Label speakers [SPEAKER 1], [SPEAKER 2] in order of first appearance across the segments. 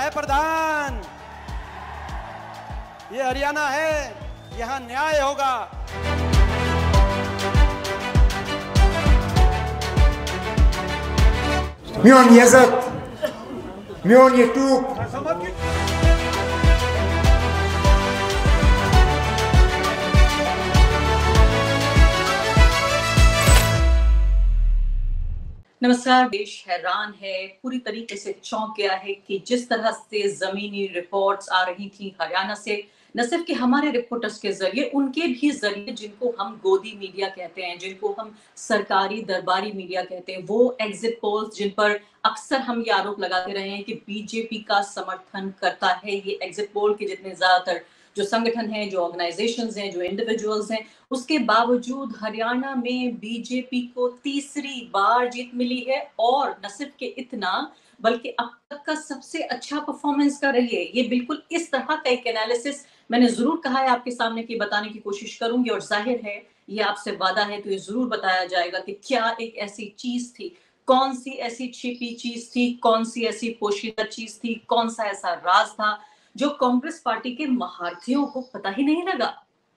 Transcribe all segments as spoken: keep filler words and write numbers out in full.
[SPEAKER 1] है प्रधान, ये हरियाणा है, यहाँ न्याय होगा।
[SPEAKER 2] Mion Yazat, Mion Yetuk.
[SPEAKER 3] नमस्कार। देश हैरान है, पूरी तरीके से चौंक गया है कि जिस तरह से जमीनी रिपोर्ट्स आ रही थी हरियाणा से, न सिर्फ कि हमारे रिपोर्टर्स के जरिए, उनके भी जरिए, जिनको हम गोदी मीडिया कहते हैं, जिनको हम सरकारी दरबारी मीडिया कहते हैं, वो एग्जिट पोल्स जिन पर अक्सर हम ये आरोप लगाते रहे हैं कि बीजेपी का समर्थन करता है, ये एग्जिट पोल के जितने ज्यादातर जो संगठन हैं, जो ऑर्गेनाइजेशंस हैं, जो इंडिविजुअल्स हैं, उसके बावजूद हरियाणा में बीजेपी को तीसरी बार जीत मिली है। और न सिर्फ के इतना, बल्कि अब तक का सबसे अच्छा परफॉर्मेंस कर रही है। ये बिल्कुल इस तरह का एक एनालिसिस मैंने जरूर कहा है आपके सामने की बताने की कोशिश करूंगी, और जाहिर है ये आपसे वादा है तो ये जरूर बताया जाएगा कि क्या एक ऐसी चीज थी, कौन सी ऐसी छिपी चीज थी, कौन सी ऐसी पोशीदा चीज थी, कौन सा ऐसा राज था जो कांग्रेस पार्टी के महारथियों को पता ही नहीं लगा,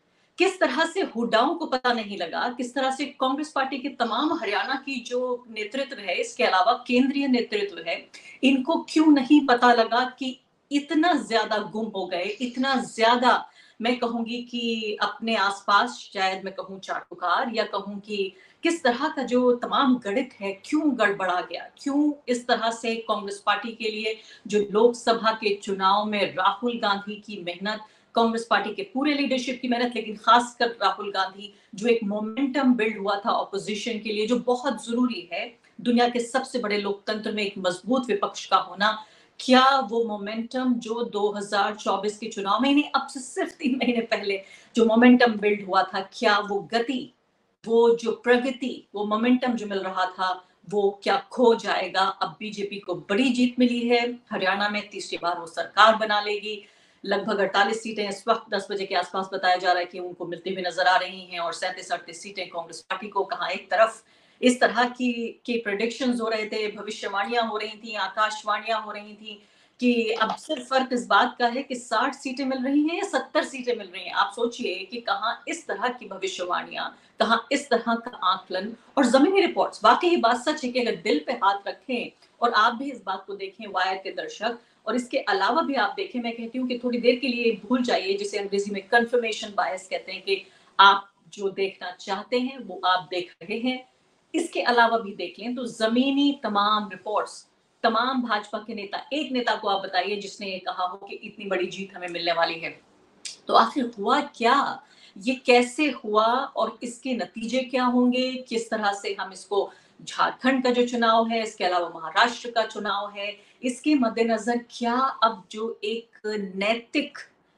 [SPEAKER 3] किस तरह से हुड्डाओं को पता नहीं लगा, किस तरह से कांग्रेस पार्टी के तमाम हरियाणा की जो नेतृत्व है, इसके अलावा केंद्रीय नेतृत्व है, इनको क्यों नहीं पता लगा कि इतना ज्यादा गुम हो गए, इतना ज्यादा मैं कहूंगी कि अपने आसपास, शायद मैं कहूं चाटुकार, या कहूं कि किस तरह का जो तमाम गणित है क्यों गड़बड़ा गया, क्यों इस तरह से कांग्रेस पार्टी के लिए जो लोकसभा के चुनाव में राहुल गांधी की मेहनत, कांग्रेस पार्टी के पूरे लीडरशिप की मेहनत, लेकिन खासकर राहुल गांधी, जो एक मोमेंटम बिल्ड हुआ था ऑपोजिशन के लिए, जो बहुत जरूरी है दुनिया के सबसे बड़े लोकतंत्र में एक मजबूत विपक्ष का होना, क्या वो मोमेंटम जो दो हज़ार चौबीस के चुनाव में, नहीं अब से सिर्फ तीन महीने पहले जो मोमेंटम बिल्ड हुआ था, क्या वो गति, वो जो प्रगति, वो मोमेंटम जो मिल रहा था, वो क्या खो जाएगा? अब बीजेपी को बड़ी जीत मिली है, हरियाणा में तीसरी बार वो सरकार बना लेगी। लगभग अड़तालीस सीटें इस वक्त दस बजे के आसपास बताया जा रहा है कि उनको मिलती हुई नजर आ रही हैं, और सैंतीस अड़तीस सीटें कांग्रेस पार्टी को। कहां एक तरफ इस तरह की के प्रेडिक्शंस हो रहे थे, भविष्यवाणियां हो रही थी, आकाशवाणियां हो रही थी कि अब सिर्फ फर्क इस बात का है कि साठ सीटें मिल रही हैं या सत्तर सीटें मिल रही हैं। आप सोचिए कि कहां इस तरह की भविष्यवाणियां, कहां इस तरह का आकलन और जमीनी रिपोर्ट्स। वाकई बात सच है कि अगर दिल पे हाथ रखें और आप भी इस बात को देखें, वायर के दर्शक, और इसके अलावा भी आप देखें, मैं कहती हूँ कि थोड़ी देर के लिए भूल जाइए, जिसे अंग्रेजी में कंफर्मेशन बायस कहते हैं, कि आप जो देखना चाहते हैं वो आप देख रहे हैं, इसके अलावा भी देख लें तो जमीनी तमाम रिपोर्ट्स, तमाम भाजपा के नेता, एक नेता को आप बताइए जिसने ये कहा हो कि इतनी बड़ी जीत हमें मिलने वाली है। तो आखिर हुआ क्या, ये कैसे हुआ, और इसके नतीजे क्या होंगे, किस तरह से हम इसको, झारखंड का जो चुनाव है, इसके अलावा महाराष्ट्र का चुनाव है, इसके मद्देनजर क्या अब जो एक नैतिक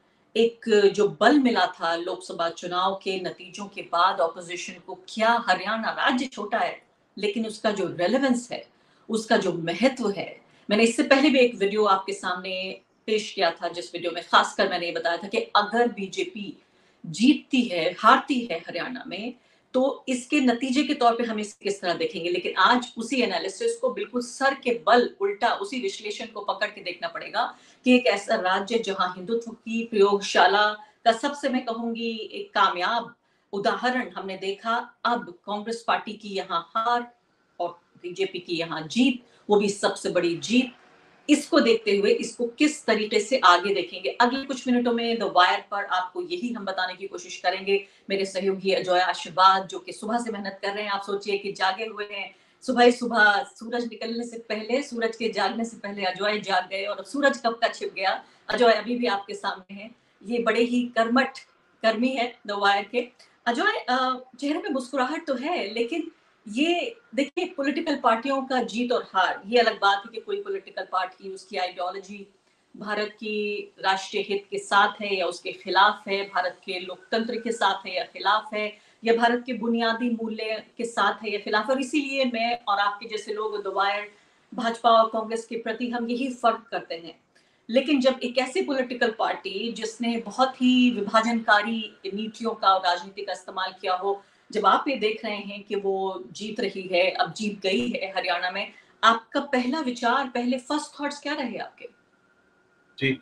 [SPEAKER 3] एक जो बल मिला था लोकसभा चुनाव के नतीजों के बाद ऑपोजिशन को, क्या हरियाणा राज्य छोटा है लेकिन उसका जो रेलेवेंस है, उसका जो महत्व है। मैंने इससे पहले भी एक वीडियो आपके सामने पेश किया था, जिस वीडियो में खासकर मैंने ये बताया था कि अगर बीजेपी जीतती है, हारती है हरियाणा में, तो इसके नतीजे के तौर पे हम इसे किस तरह देखेंगे। लेकिन आज उसी एनालिसिस को बिल्कुल सर के बल उल्टा, उसी विश्लेषण को पकड़ के देखना पड़ेगा कि एक ऐसा राज्य जहां हिंदुत्व की प्रयोगशाला का सबसे, मैं कहूंगी, एक कामयाब उदाहरण हमने देखा। अब कांग्रेस पार्टी की यहाँ हार और बीजेपी की यहाँ जीत, वो भी सबसे बड़ी जीत, इसको देखते हुए इसको किस तरीके से आगे देखेंगे। अगले कुछ मिनटों में द वायर पर आपको यही हम बताने की कोशिश करेंगे। मेरे सहयोगी अजय आशीर्वाद, जो कि सुबह से मेहनत कर रहे हैं, आप सोचिए कि जागे हुए हैं, सुबह ही सुबह सूरज निकलने से पहले, सूरज के जागने से पहले अजय जाग गए, और अब सूरज कब का छिप गया, अजय अभी भी आपके सामने है। ये बड़े ही कर्मठ कर्मी है द वायर के। अजय, चेहरे पे मुस्कुराहट तो है, लेकिन ये देखिए, पॉलिटिकल पार्टियों का जीत और हार, ये अलग बात है कि कोई पॉलिटिकल पार्टी, उसकी आइडियोलॉजी भारत की राष्ट्रीय हित के साथ है या उसके खिलाफ है, भारत के लोकतंत्र के साथ है या खिलाफ है, या भारत के बुनियादी मूल्य के साथ है या खिलाफ है। और इसीलिए मैं और आपके जैसे लोग द वायर, भाजपा और कांग्रेस के प्रति हम यही फर्क करते हैं। लेकिन जब एक ऐसी पॉलिटिकल पार्टी जिसने बहुत ही विभाजनकारी नीतियों का और राजनीति का इस्तेमाल किया हो, जब आप ये देख रहे हैं कि वो जीत रही है, अब जीत गई है हरियाणा में, आपका पहला विचार, पहले फर्स्ट थॉट्स क्या रहे आपके?
[SPEAKER 4] जी,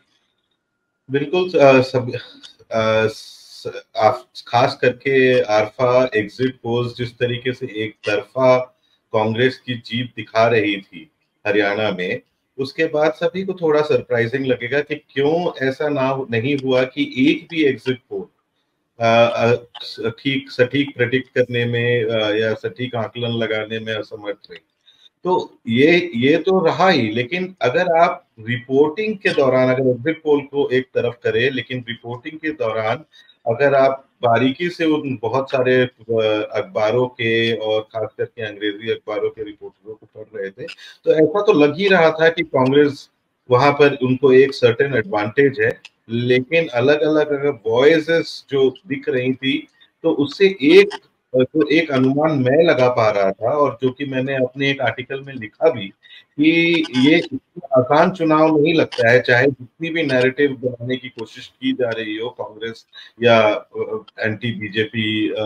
[SPEAKER 4] बिल्कुल। अ, सब अ, स आप खास करके आरफा एग्ज़िट पोल्स जिस तरीके से एक तरफ़ा कांग्रेस की जीत दिखा रही थी हरियाणा में, उसके बाद सभी को थोड़ा सरप्राइज़िंग लगेगा कि क्यों ऐसा ना नहीं हुआ कि एक भी एग्ज़िट पोल अ अ, स ठीक सटीक प्रेडिक्ट करने में अ, या सटीक आकलन लगाने में असमर्थ रही। तो ये ये तो रहा ही, लेकिन अगर आप रिपोर्टिंग के दौरान अगर एग्ज़िट पोल को एक तरफ करें, लेकिन रिपोर्टिंग के दौरान अगर आप बारीकी से उन बहुत सारे अ, अखबारों के और खास करके अंग्रेज़ी अखबारों के रिपोर्टरों को पढ़ रहे थे, तो ऐसा तो लग ही रहा था कि कांग्रेस वहाँ पर उनको एक सर्टेन एडवांटेज है, लेकिन अलग-अलग अगर वॉइसेज़ जो दिख रही थी, तो उससे एक अ, जो एक अनुमान मैं लगा पा रहा था और जो कि मैंने अपने एक आर्टिकल में लिखा भी, कि ये इतना आसान चुनाव नहीं लगता है, चाहे जितनी भी नैरेटिव बनाने की कोशिश की जा रही हो कांग्रेस या अ, एंटी बीजेपी अ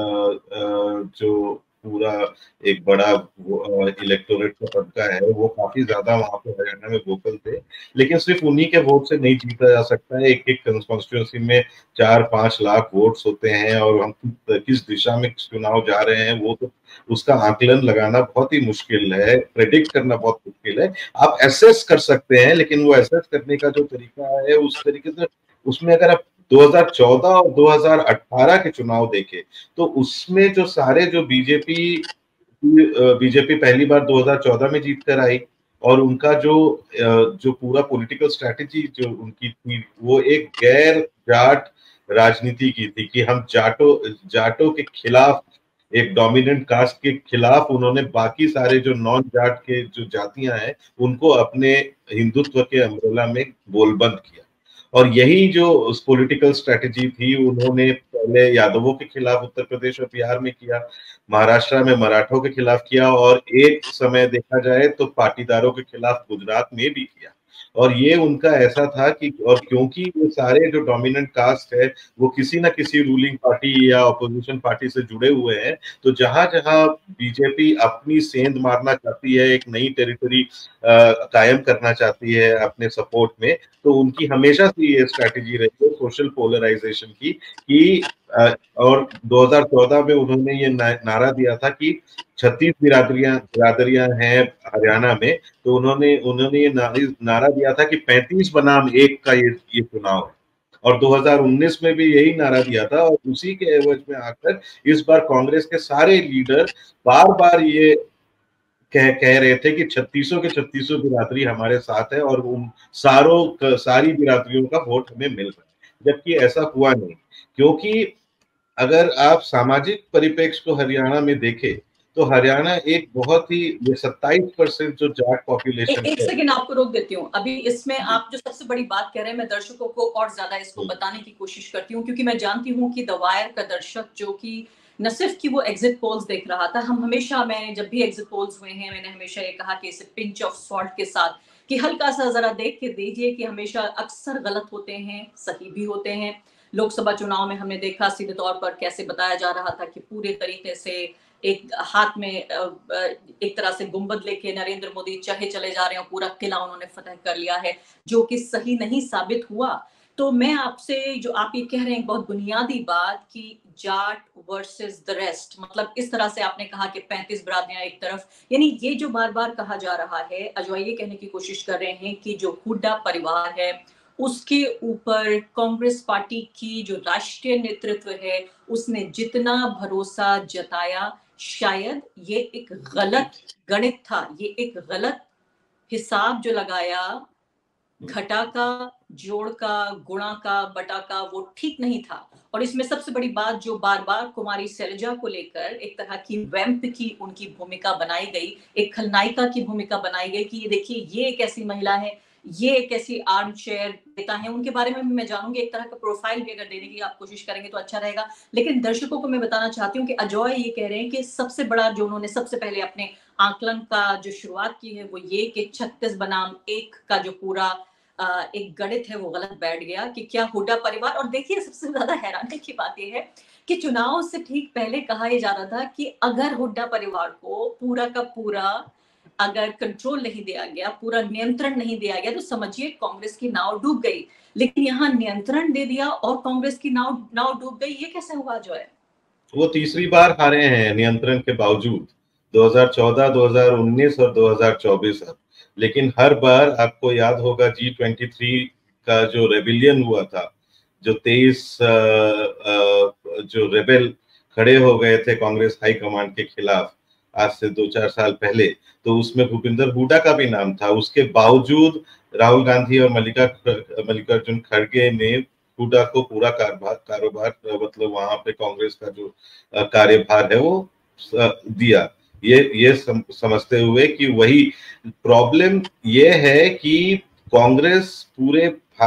[SPEAKER 4] अ, जो पूरा एक बड़ा वो अ, इलेक्टोरेट का तबका है, वो काफ़ी ज़्यादा वहाँ पे हरियाणा में वोकल थे। लेकिन सिर्फ़ उन्हीं के वोट से नहीं जीता जा सकता है, एक-एक कॉन्स्टिट्यूएंसी में चार पाँच लाख वोट्स होते हैं और हम किस दिशा में चुनाव जा रहे हैं, वो तो उसका आकलन लगाना बहुत ही मुश्किल है, प्रेडिक्ट करना बहुत मुश्किल है। आप एसेस कर सकते हैं, लेकिन वो एसेस करने का जो तरीका है, उस तरीके से उसमें अगर आप दो हज़ार चौदह और दो हज़ार अठारह के चुनाव देखें, तो उसमें जो सारे जो बीजेपी की अ, बीजेपी पहली बार दो हज़ार चौदह में जीत कर आई और उनका जो अ, जो पूरा पॉलिटिकल स्ट्रैटेजी जो उनकी थी, वो एक गैर जाट राजनीति की थी कि हम जाटों जाटों के खिलाफ एक डोमिनेंट कास्ट के खिलाफ उन्होंने बाकी सारे जो नॉन जाट के जो जातियाँ हैं, उनको अपने हिंदुत्व के अम्ब्रेला में गोलबंद किया। और यही जो उस पॉलिटिकल स्ट्रैटेजी थी, उन्होंने पहले यादवों के खिलाफ उत्तर प्रदेश और बिहार में किया, महाराष्ट्र में मराठों के खिलाफ किया और एक समय देखा जाए तो पाटीदारों के खिलाफ गुजरात में भी किया। और ये उनका ऐसा था कि और क्योंकि ये सारे जो डोमिनेंट कास्ट है, वो किसी न किसी रूलिंग पार्टी या ऑपोजिशन पार्टी से जुड़े हुए हैं, तो जहाँ-जहाँ बीजेपी अपनी सेंध मारना चाहती है, एक नई टेरिटरी अ, कायम करना चाहती है अपने सपोर्ट में, तो उनकी हमेशा से ये स्ट्रैटेजी रही है सोशल पोलराइजेशन की कि अ, और दो हज़ार चौदह में उन्होंने ये ना नारा दिया था कि छत्तीस बिरादरियाँ बिरादरियाँ हैं हरियाणा में, तो उन्होंने उन्होंने ये नारी नारा दिया था कि पैंतीस बनाम एक का ये ये चुनाव है। और दो हज़ार उन्नीस में भी यही नारा दिया था और उसी के एवज में आकर इस बार कांग्रेस के सारे लीडर बार-बार ये कह कह रहे थे कि छत्तीसों के छत्तीसों बिरादरी हमारे साथ है और उन सारों क सारी बिरादरियों का वोट हमें मिल रहा है। जबकि ऐसा हुआ नहीं, क्योंकि अगर आप सामाजिक परिप्रेक्ष्य को हरियाणा में देखें, तो हरियाणा एक बहुत ही ये सत्ताईस परसेंट जो जाट
[SPEAKER 3] ए,
[SPEAKER 4] पॉपुलेशन
[SPEAKER 3] एक
[SPEAKER 4] है।
[SPEAKER 3] सेकंड आपको रोक देती हूँ। अभी इसमें
[SPEAKER 4] जी।
[SPEAKER 3] आप जो सबसे बड़ी बात कह रहे हैं, मैं दर्शकों को और ज़्यादा इसको
[SPEAKER 4] हुँ।
[SPEAKER 3] बताने की कोशिश करती हूँ क्योंकि मैं जानती हूँ कि द वायर का दर्शक जो कि न सिर्फ कि वो एग्जिट पोल्स देख रहा था, हम हमेशा मैंने जब भी एग्जिट पोल्स हुए हैं, मैंने हमेशा ये कहा कि इसे पिंच ऑफ सॉल्ट के साथ कि हल्का-सा ज़रा देख के दीजिए कि हमेशा अक्सर गलत होते हैं, सही भी होते हैं। लोकसभा चुनाव में हमने देखा सीधे तौर पर कैसे बताया जा रहा था कि पूरे तरीके से एक हाथ में अ, अ, एक तरह से गुंबद लेके नरेंद्र मोदी चढ़े चले जा रहे हैं और पूरा किला उन्होंने फतह कर लिया है, जो कि सही नहीं साबित हुआ। तो मैं आपसे जो आप ये कह रहे हैं बहुत बुनियादी बात कि जाट वर्सेस द रेस्ट, मतलब इस तरह से आपने कहा कि पैंतीस बिरादरियां एक तरफ, यानी ये जो बार-बार कहा जा रहा है, अजय ये कहने की कोशिश कर रहे हैं कि जो हुड्डा परिवार है, उसके ऊपर कांग्रेस पार्टी की जो राष्ट्रीय नेतृत्व है, उसने जितना भरोसा जताया, शायद ये एक गलत गणित था, ये एक गलत हिसाब जो लगाया, घटा का, जोड़ का, गुणा का, बटा का, वो ठीक नहीं था। और इसमें सबसे बड़ी बात जो बार-बार कुमारी शैलजा को लेकर एक तरह की वैम्प की उनकी भूमिका बनाई गई, एक खलनायिका की भूमिका बनाई गई कि ये देखिए ये एक ऐसी महिला है, ये एक ऐसी आर्म चेयर नेता है, उनके बारे में भी मैं जानूँगी, एक तरह का प्रोफाइल भी अगर देने की आप कोशिश करेंगे तो अच्छा रहेगा। लेकिन दर्शकों को मैं बताना चाहती हूँ कि अजय ये कह रहे हैं कि सबसे बड़ा जो उन्होंने सबसे पहले अपने आकलन का जो शुरुआत की है वो ये कि छत्तीस बनाम एक का जो पूरा अ, एक गणित है वो गलत बैठ गया कि क्या हुड्डा परिवार। और देखिए सबसे ज़्यादा हैरानी की बात ये है कि चुनाव से ठीक पहले कहा ये जा रहा था कि अगर हुड्डा परिवार को पूरा का पूरा अगर कंट्रोल नहीं दिया गया, पूरा नियंत्रण नहीं दिया गया, तो समझिए कांग्रेस की नाव डूब गई। लेकिन यहाँ नियंत्रण दे दिया और कांग्रेस की नाव नाव डूब गई, ये कैसे हुआ जो है?
[SPEAKER 4] वो तीसरी बार हारे हैं नियंत्रण के बावजूद, दो हज़ार चौदह, दो हज़ार उन्नीस और दो हज़ार चौबीस अब। लेकिन हर बार आपको याद होगा जी ट्वेंटी थ्री का जो रेबिलियन हुआ था, जो तेईस जो रेबेल खड़े हो गए थे कांग्रेस हाई कमांड के खिलाफ आज से दो चार साल पहले, तो उसमें भूपिंदर हुडा का भी नाम था। उसके बावजूद राहुल गांधी और मल्लिका मल्लिकार्जुन खड़गे ने हुडा को पूरा कारोबार कारोबार मतलब वहां पे कांग्रेस का जो कार्यभार है वो दिया। ये ये सम, समझते हुए कि वही प्रॉब्लम ये है कि कांग्रेस पूरे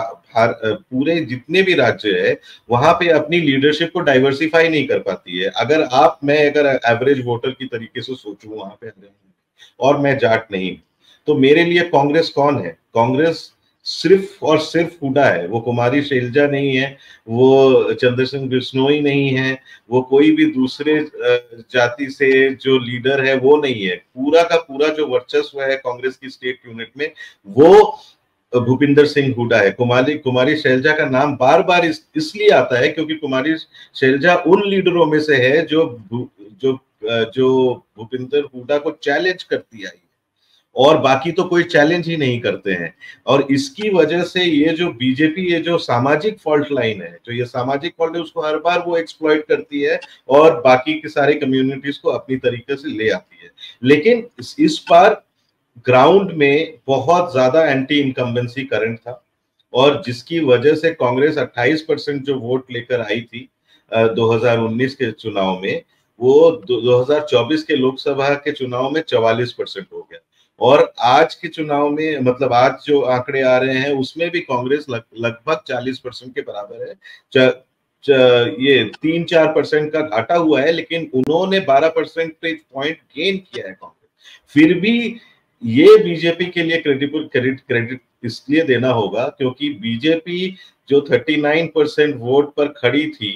[SPEAKER 4] पूरे जितने भी राज्य है वहां पे अपनी लीडरशिप को डाइवर्सिफाई नहीं कर पाती है। अगर आप मैं अगर एवरेज वोटर की तरीके से सोचूं वहां पे, और मैं जाट नहीं, तो मेरे लिए कांग्रेस कौन है? कांग्रेस सिर्फ और सिर्फ हुडा है। वो कुमारी शैलजा नहीं है, वो चंद्र सिंह बिश्नोई नहीं है, वो कोई भी दूसरे जाति से जो लीडर है वो नहीं है। पूरा का पूरा जो वर्चस्व है कांग्रेस की स्टेट यूनिट में वो भूपिंदर सिंह हुडा है। कुमारी कुमारी शैलजा का नाम बार बार इस, इसलिए आता है क्योंकि कुमारी शैलजा उन लीडरों में से है जो जो जो भूपिंदर हुडा को चैलेंज करती आई, और बाकी तो कोई चैलेंज ही नहीं करते हैं। और इसकी वजह से ये जो बीजेपी, ये जो सामाजिक फॉल्ट लाइन है, जो ये सामाजिक फॉल्ट है, उसको हर बार वो एक्सप्लॉइट करती है और बाकी के सारे कम्युनिटीज को अपनी तरीके से ले आती है। लेकिन इस, इस बार ग्राउंड में बहुत ज्यादा एंटी इनकम्बेंसी करंट था, और जिसकी वजह से कांग्रेस अट्ठाईस परसेंट जो वोट लेकर आई थी दो हज़ार उन्नीस के चुनाव में, वो दो हज़ार चौबीस के लोकसभा के चुनाव में चौवालीस परसेंट हो गया। और आज के चुनाव में, मतलब आज जो आंकड़े आ रहे हैं उसमें भी कांग्रेस लग, लगभग चालीस परसेंट के बराबर है। च, च, ये तीन चार परसेंट का घाटा हुआ है, लेकिन उन्होंने बारह परसेंटेज पॉइंट गेन किया है कांग्रेस। फिर भी ये बीजेपी के लिए क्रेडिट क्रेडिट क्रेडिट इसलिए देना होगा क्योंकि बीजेपी जो उनतालीस परसेंट वोट पर खड़ी थी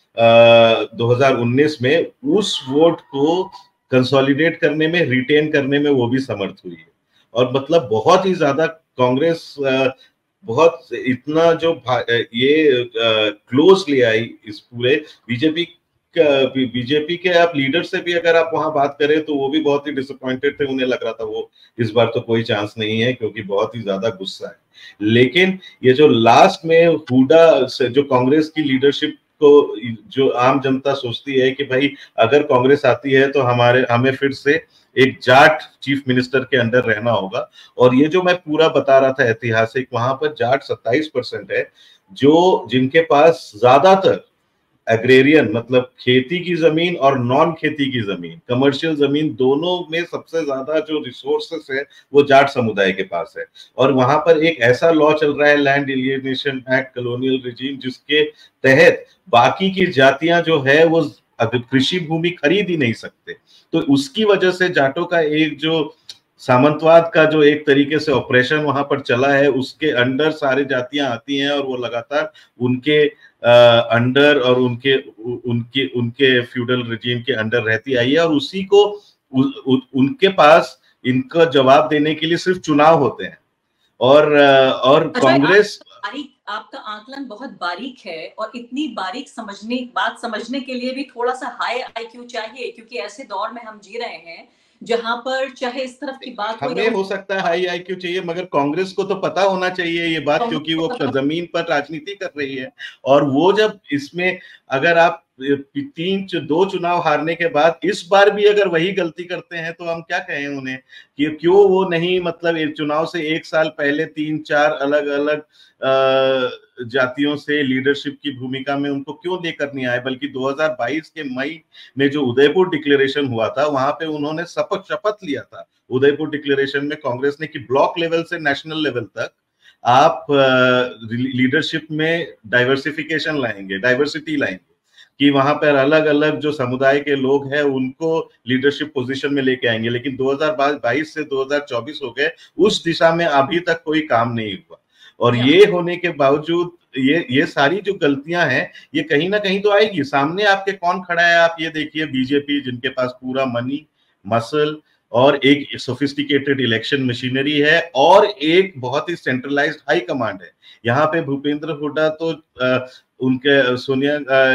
[SPEAKER 4] दो हज़ार उन्नीस में, उस वोट को कंसोलिडेट करने में, रिटेन करने में वो भी समर्थ हुई है। और मतलब बहुत ही ज्यादा कांग्रेस बहुत इतना जो ये क्लोज ले आई इस पूरे बीजेपी बीजेपी के आप लीडर से भी अगर आप वहां बात करें तो वो भी बहुत ही डिसअपॉइंटेड थे। उन्हें लग रहा था वो इस बार तो कोई चांस नहीं है क्योंकि बहुत ही ज्यादा गुस्सा है। लेकिन ये जो लास्ट में हुडा से जो कांग्रेस की लीडरशिप को, जो आम जनता सोचती है कि भाई अगर कांग्रेस आती है तो हमारे हमें फिर से एक जाट चीफ मिनिस्टर के अंडर रहना होगा। और ये जो मैं पूरा बता रहा था ऐतिहासिक, वहां पर जाट सत्ताईस परसेंट है, जो जिनके पास ज्यादातर एग्रेरियन मतलब खेती की जमीन और नॉन खेती की जमीन, कमर्शियल जमीन, दोनों में सबसे ज्यादा जो रिसोर्सेस है वो जाट समुदाय के पास है। और वहां पर एक ऐसा लॉ चल रहा है, land alienation act, colonial regime, जिसके तहत बाकी की जातियां जो है वो कृषि भूमि खरीद ही नहीं सकते। तो उसकी वजह से जाटों का एक जो सामंतवाद का जो एक तरीके से ऑपरेशन वहां पर चला है, उसके अंडर सारी जातियां आती हैं और वो लगातार उनके अंडर और उनके उनके उनके फ्यूडल रिजीम के अंडर रहती आई है। और उसी को उ, उ, उनके पास इनका जवाब देने के लिए सिर्फ चुनाव होते हैं। और और कांग्रेस,
[SPEAKER 3] बारीक, आपका आकलन बहुत बारीक है, और इतनी बारीक समझने बात समझने के लिए भी थोड़ा सा हाई आईक्यू चाहिए, क्योंकि ऐसे दौर में हम जी रहे हैं जहां पर चाहे इस तरफ की बात
[SPEAKER 4] हमें हो सकता है हाई आईक्यू चाहिए, मगर कांग्रेस को तो पता होना चाहिए ये बात, क्योंकि वो जमीन पर राजनीति कर रही है। और वो जब इसमें अगर आप तीन दो चुनाव हारने के बाद इस बार भी अगर वही गलती करते हैं तो हम क्या कहें उन्हें कि क्यों वो नहीं, मतलब चुनाव से एक साल पहले तीन चार अलग अलग जातियों से लीडरशिप की भूमिका में उनको क्यों लेकर नहीं आए, बल्कि दो हज़ार बाईस के मई में जो उदयपुर डिक्लेरेशन हुआ था वहां पे उन्होंने शपथ शपथ लिया था उदयपुर डिक्लेरेशन में कांग्रेस ने कि ब्लॉक लेवल से नेशनल लेवल तक आप लीडरशिप में डाइवर्सिफिकेशन लाएंगे, डाइवर्सिटी लाएंगे, कि वहां पर अलग अलग जो समुदाय के लोग हैं उनको लीडरशिप पोजीशन में लेके आएंगे। लेकिन दो हज़ार बाईस से दो हज़ार चौबीस हो गए, उस दिशा में अभी तक कोई काम नहीं हुआ। और ये होने के बावजूद ये ये सारी जो गलतियां हैं ये कहीं ना कहीं तो आएगी। सामने आपके कौन खड़ा है, आप ये देखिए, बीजेपी जिनके पास पूरा मनी, मसल, और एक सोफिस्टिकेटेड इलेक्शन मशीनरी है और एक बहुत ही सेंट्रलाइज्ड हाई कमांड है। यहाँ पे भूपेंद्र हुड्डा तो आ, उनके सोनिया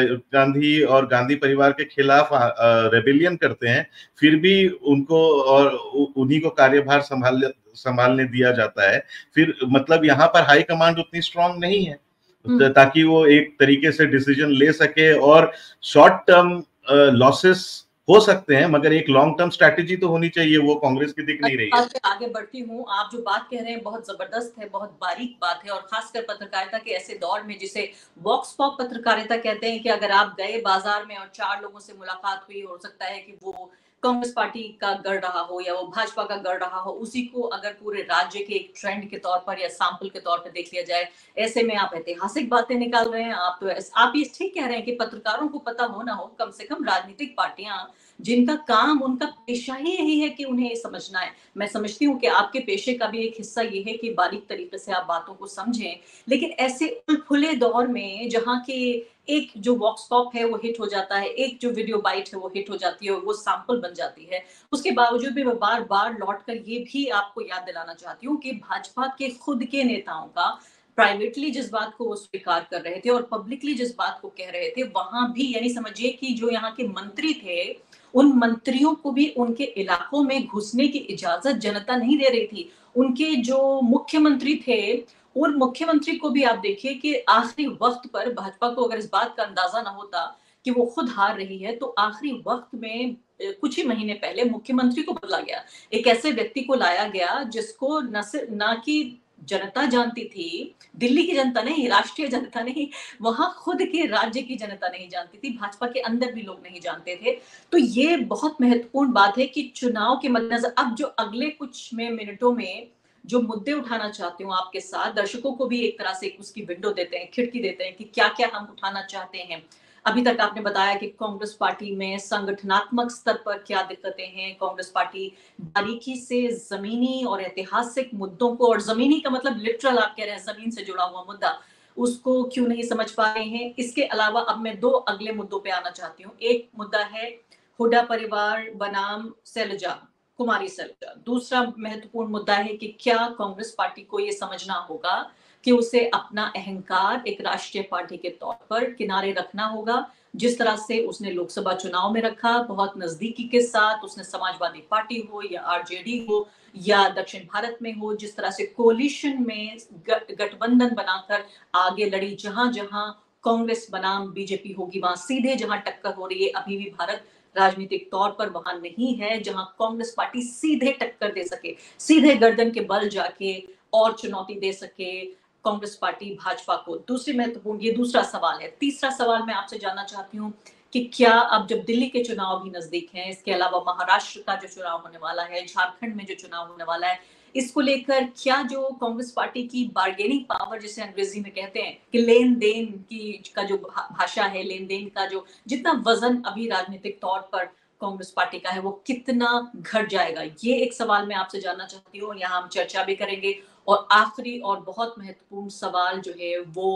[SPEAKER 4] गांधी और गांधी परिवार के खिलाफ रेबेलियन करते हैं, फिर भी उनको और उन्हीं को कार्यभार संभाल संभालने दिया जाता है। फिर मतलब यहाँ पर हाई कमांड उतनी स्ट्रांग नहीं है ताकि वो एक तरीके से डिसीजन ले सके, और शॉर्ट टर्म लॉसेस हो सकते हैं मगर एक लॉन्ग टर्म स्ट्रैटेजी तो होनी चाहिए, वो कांग्रेस की दिख नहीं रही है।
[SPEAKER 3] आगे बढ़ती हूँ, आप जो बात कह रहे हैं बहुत जबरदस्त है, बहुत बारीक बात है, और खासकर पत्रकारिता के ऐसे दौर में जिसे वॉक्स पॉप पत्रकारिता कहते हैं कि अगर आप गए बाजार में और चार लोगों से मुलाकात हुई, हो सकता है कि वो कांग्रेस पार्टी का गढ़ रहा हो या वो भाजपा का गढ़ रहा हो, उसी को अगर पूरे राज्य के एक ट्रेंड के तौर पर या सैंपल के तौर पर देख लिया जाए, ऐसे में आप ऐतिहासिक बातें निकाल रहे हैं। आप तो आप ये ठीक कह रहे हैं कि पत्रकारों को पता हो ना हो, कम से कम राजनीतिक पार्टियां जिनका काम, उनका पेशा ही यही है कि उन्हें ये समझना है। मैं समझती हूँ कि आपके पेशे का भी एक हिस्सा ये है कि बारीक तरीके से आप बातों को समझें, लेकिन ऐसे उलझुले दौर में जहाँ के एक जो वॉक्स पॉप है वो हिट हो जाता है, एक जो वीडियो बाइट है वो हिट हो जाती है, वो सैंपल बन जाती है, उसके बावजूद भी मैं बार बार लौट कर ये भी आपको याद दिलाना चाहती हूँ कि भाजपा के खुद के नेताओं का प्राइवेटली जिस बात को वो स्वीकार कर रहे थे और पब्लिकली जिस बात को कह रहे थे, वहां भी यानी समझिए कि जो यहाँ के मंत्री थे, उन मंत्रियों को भी उनके इलाकों में घुसने की इजाजत जनता नहीं दे रही थी। उनके जो मुख्यमंत्री थे, उन मुख्यमंत्री को भी आप देखिए कि आखिरी वक्त पर भाजपा को अगर इस बात का अंदाजा ना होता कि वो खुद हार रही है, तो आखिरी वक्त में कुछ ही महीने पहले मुख्यमंत्री को बदला गया, एक ऐसे व्यक्ति को लाया गया जिसको न सिर्फ ना कि जनता जानती थी, दिल्ली की जनता नहीं, राष्ट्रीय जनता नहीं, वहां खुद के राज्य की जनता नहीं जानती थी, भाजपा के अंदर भी लोग नहीं जानते थे। तो ये बहुत महत्वपूर्ण बात है कि चुनाव के मद्देनजर अब जो अगले कुछ में मिनटों में जो मुद्दे उठाना चाहती हूँ आपके साथ, दर्शकों को भी एक तरह से उसकी विंडो देते हैं, खिड़की देते हैं कि क्या क्या हम उठाना चाहते हैं। अभी तक आपने बताया कि कांग्रेस पार्टी में संगठनात्मक स्तर पर क्या दिक्कतें हैं, कांग्रेस पार्टी बारीकी से जमीनी और ऐतिहासिक मुद्दों को, और जमीनी का मतलब लिटरल आप कह रहे हैं जमीन से जुड़ा हुआ मुद्दा, उसको क्यों नहीं समझ पा रहे हैं। इसके अलावा अब मैं दो अगले मुद्दों पे आना चाहती हूँ। एक मुद्दा है हुड्डा परिवार बनाम शैलजा, कुमारी शैलजा। दूसरा महत्वपूर्ण मुद्दा है कि क्या कांग्रेस पार्टी को ये समझना होगा कि उसे अपना अहंकार एक राष्ट्रीय पार्टी के तौर पर किनारे रखना होगा, जिस तरह से उसने लोकसभा चुनाव में रखा, बहुत नजदीकी के साथ उसने समाजवादी पार्टी हो या आरजेडी हो या दक्षिण भारत में हो, जिस तरह से कोलिशन में गठबंधन बनाकर आगे लड़ी, जहां जहां कांग्रेस बनाम बीजेपी होगी वहां सीधे जहां टक्कर हो रही है। अभी भी भारत राजनीतिक तौर पर वहां नहीं है जहां कांग्रेस पार्टी सीधे टक्कर दे सके, सीधे गर्दन के बल जाके और चुनौती दे सके कांग्रेस पार्टी भाजपा को। दूसरी महत्वपूर्ण, ये दूसरा सवाल है। तीसरा सवाल मैं आपसे जानना चाहती हूँ कि क्या अब जब दिल्ली के चुनाव भी नजदीक हैं, इसके अलावा महाराष्ट्र का जो चुनाव होने वाला है, झारखंड में जो चुनाव होने वाला है, इसको लेकर क्या जो कांग्रेस पार्टी की बार्गेनिंग पावर जिसे अंग्रेजी में कहते हैं कि लेन देन की का जो भाषा है, लेन देन का जो जितना वजन अभी राजनीतिक तौर पर कांग्रेस पार्टी का है, वो कितना घट जाएगा, ये एक सवाल मैं आपसे जानना चाहती हूँ। यहाँ हम चर्चा भी करेंगे। और आखिरी और बहुत महत्वपूर्ण सवाल जो है वो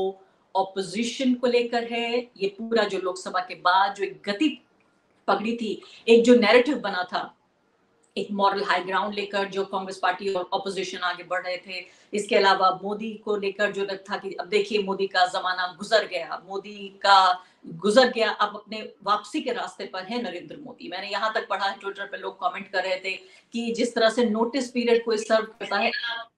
[SPEAKER 3] ऑपोजिशन को लेकर है। ये पूरा जो लोकसभा के बाद जो एक गति पकड़ी थी, एक जो नैरेटिव बना था, एक मॉरल हाई ग्राउंड लेकर जो कांग्रेस पार्टी और ऑपोजिशन आगे बढ़ रहे थे, इसके अलावा मोदी को लेकर जो था कि अब देखिए मोदी का जमाना गुजर गया, मोदी का गुजर गया, अब अपने वापसी के रास्ते पर है नरेंद्र मोदी। मैंने यहाँ तक पढ़ा है, ट्विटर पे लोग कमेंट कर रहे थे कि जिस तरह से नोटिस पीरियड को सर्व करता है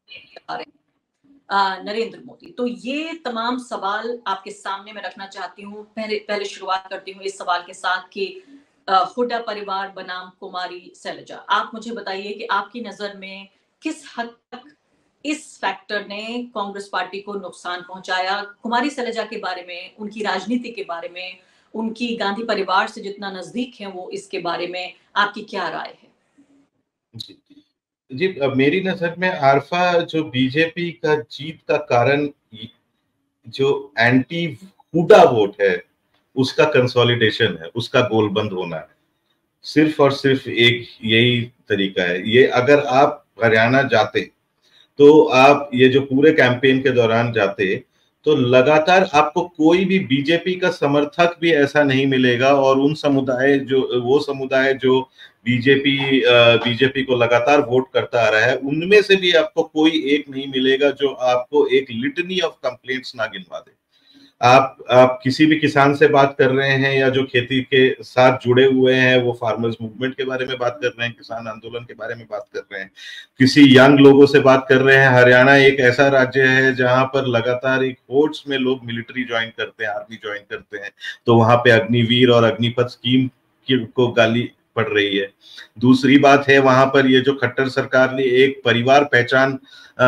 [SPEAKER 3] नरेंद्र मोदी। तो ये तमाम सवाल आपके सामने मैं रखना चाहती हूँ। पहले पहले शुरुआत करती हूँ इस सवाल के साथ कि हुड्डा परिवार बनाम कुमारी शैलजा। आप मुझे बताइए कि आपकी नजर में किस हद तक इस फैक्टर ने कांग्रेस पार्टी को नुकसान पहुंचाया। कुमारी शैलजा के बारे में, उनकी राजनीति के बारे में, उनकी गांधी परिवार से जितना नजदीक है वो, इसके बारे में आपकी क्या राय है?
[SPEAKER 4] जी, जी मेरी नजर में आरफा जो बीजेपी का जीत का कारण जो एंटी हुड्डा वोट है उसका कंसोलिडेशन है, उसका गोलबंद होना है। सिर्फ और सिर्फ एक यही तरीका है। ये अगर आप हरियाणा जाते तो आप ये जो पूरे कैंपेन के दौरान जाते तो लगातार आपको कोई भी बीजेपी का समर्थक भी ऐसा नहीं मिलेगा, और उन समुदाय जो वो समुदाय जो बीजेपी बीजेपी को लगातार वोट करता आ रहा है, उनमें से भी आपको कोई एक नहीं मिलेगा जो आपको एक लिटनी ऑफ कंप्लेंट्स ना गिनवा दे। आप आप किसी भी किसान से बात कर रहे हैं या जो खेती के साथ जुड़े हुए हैं, वो फार्मर्स मूवमेंट के बारे में बात कर रहे हैं, किसान आंदोलन के बारे में बात कर रहे हैं, किसी यंग लोगों से बात कर रहे हैं। हरियाणा एक ऐसा राज्य है जहां पर लगातार एक फोर्स में लोग मिलिट्री ज्वाइन करते हैं, आर्मी ज्वाइन करते हैं, तो वहां पे अग्निवीर और अग्निपथ स्कीम की को गाली पड़ रही है। दूसरी बात है, वहां पर ये जो खट्टर सरकार ने एक परिवार पहचान आ,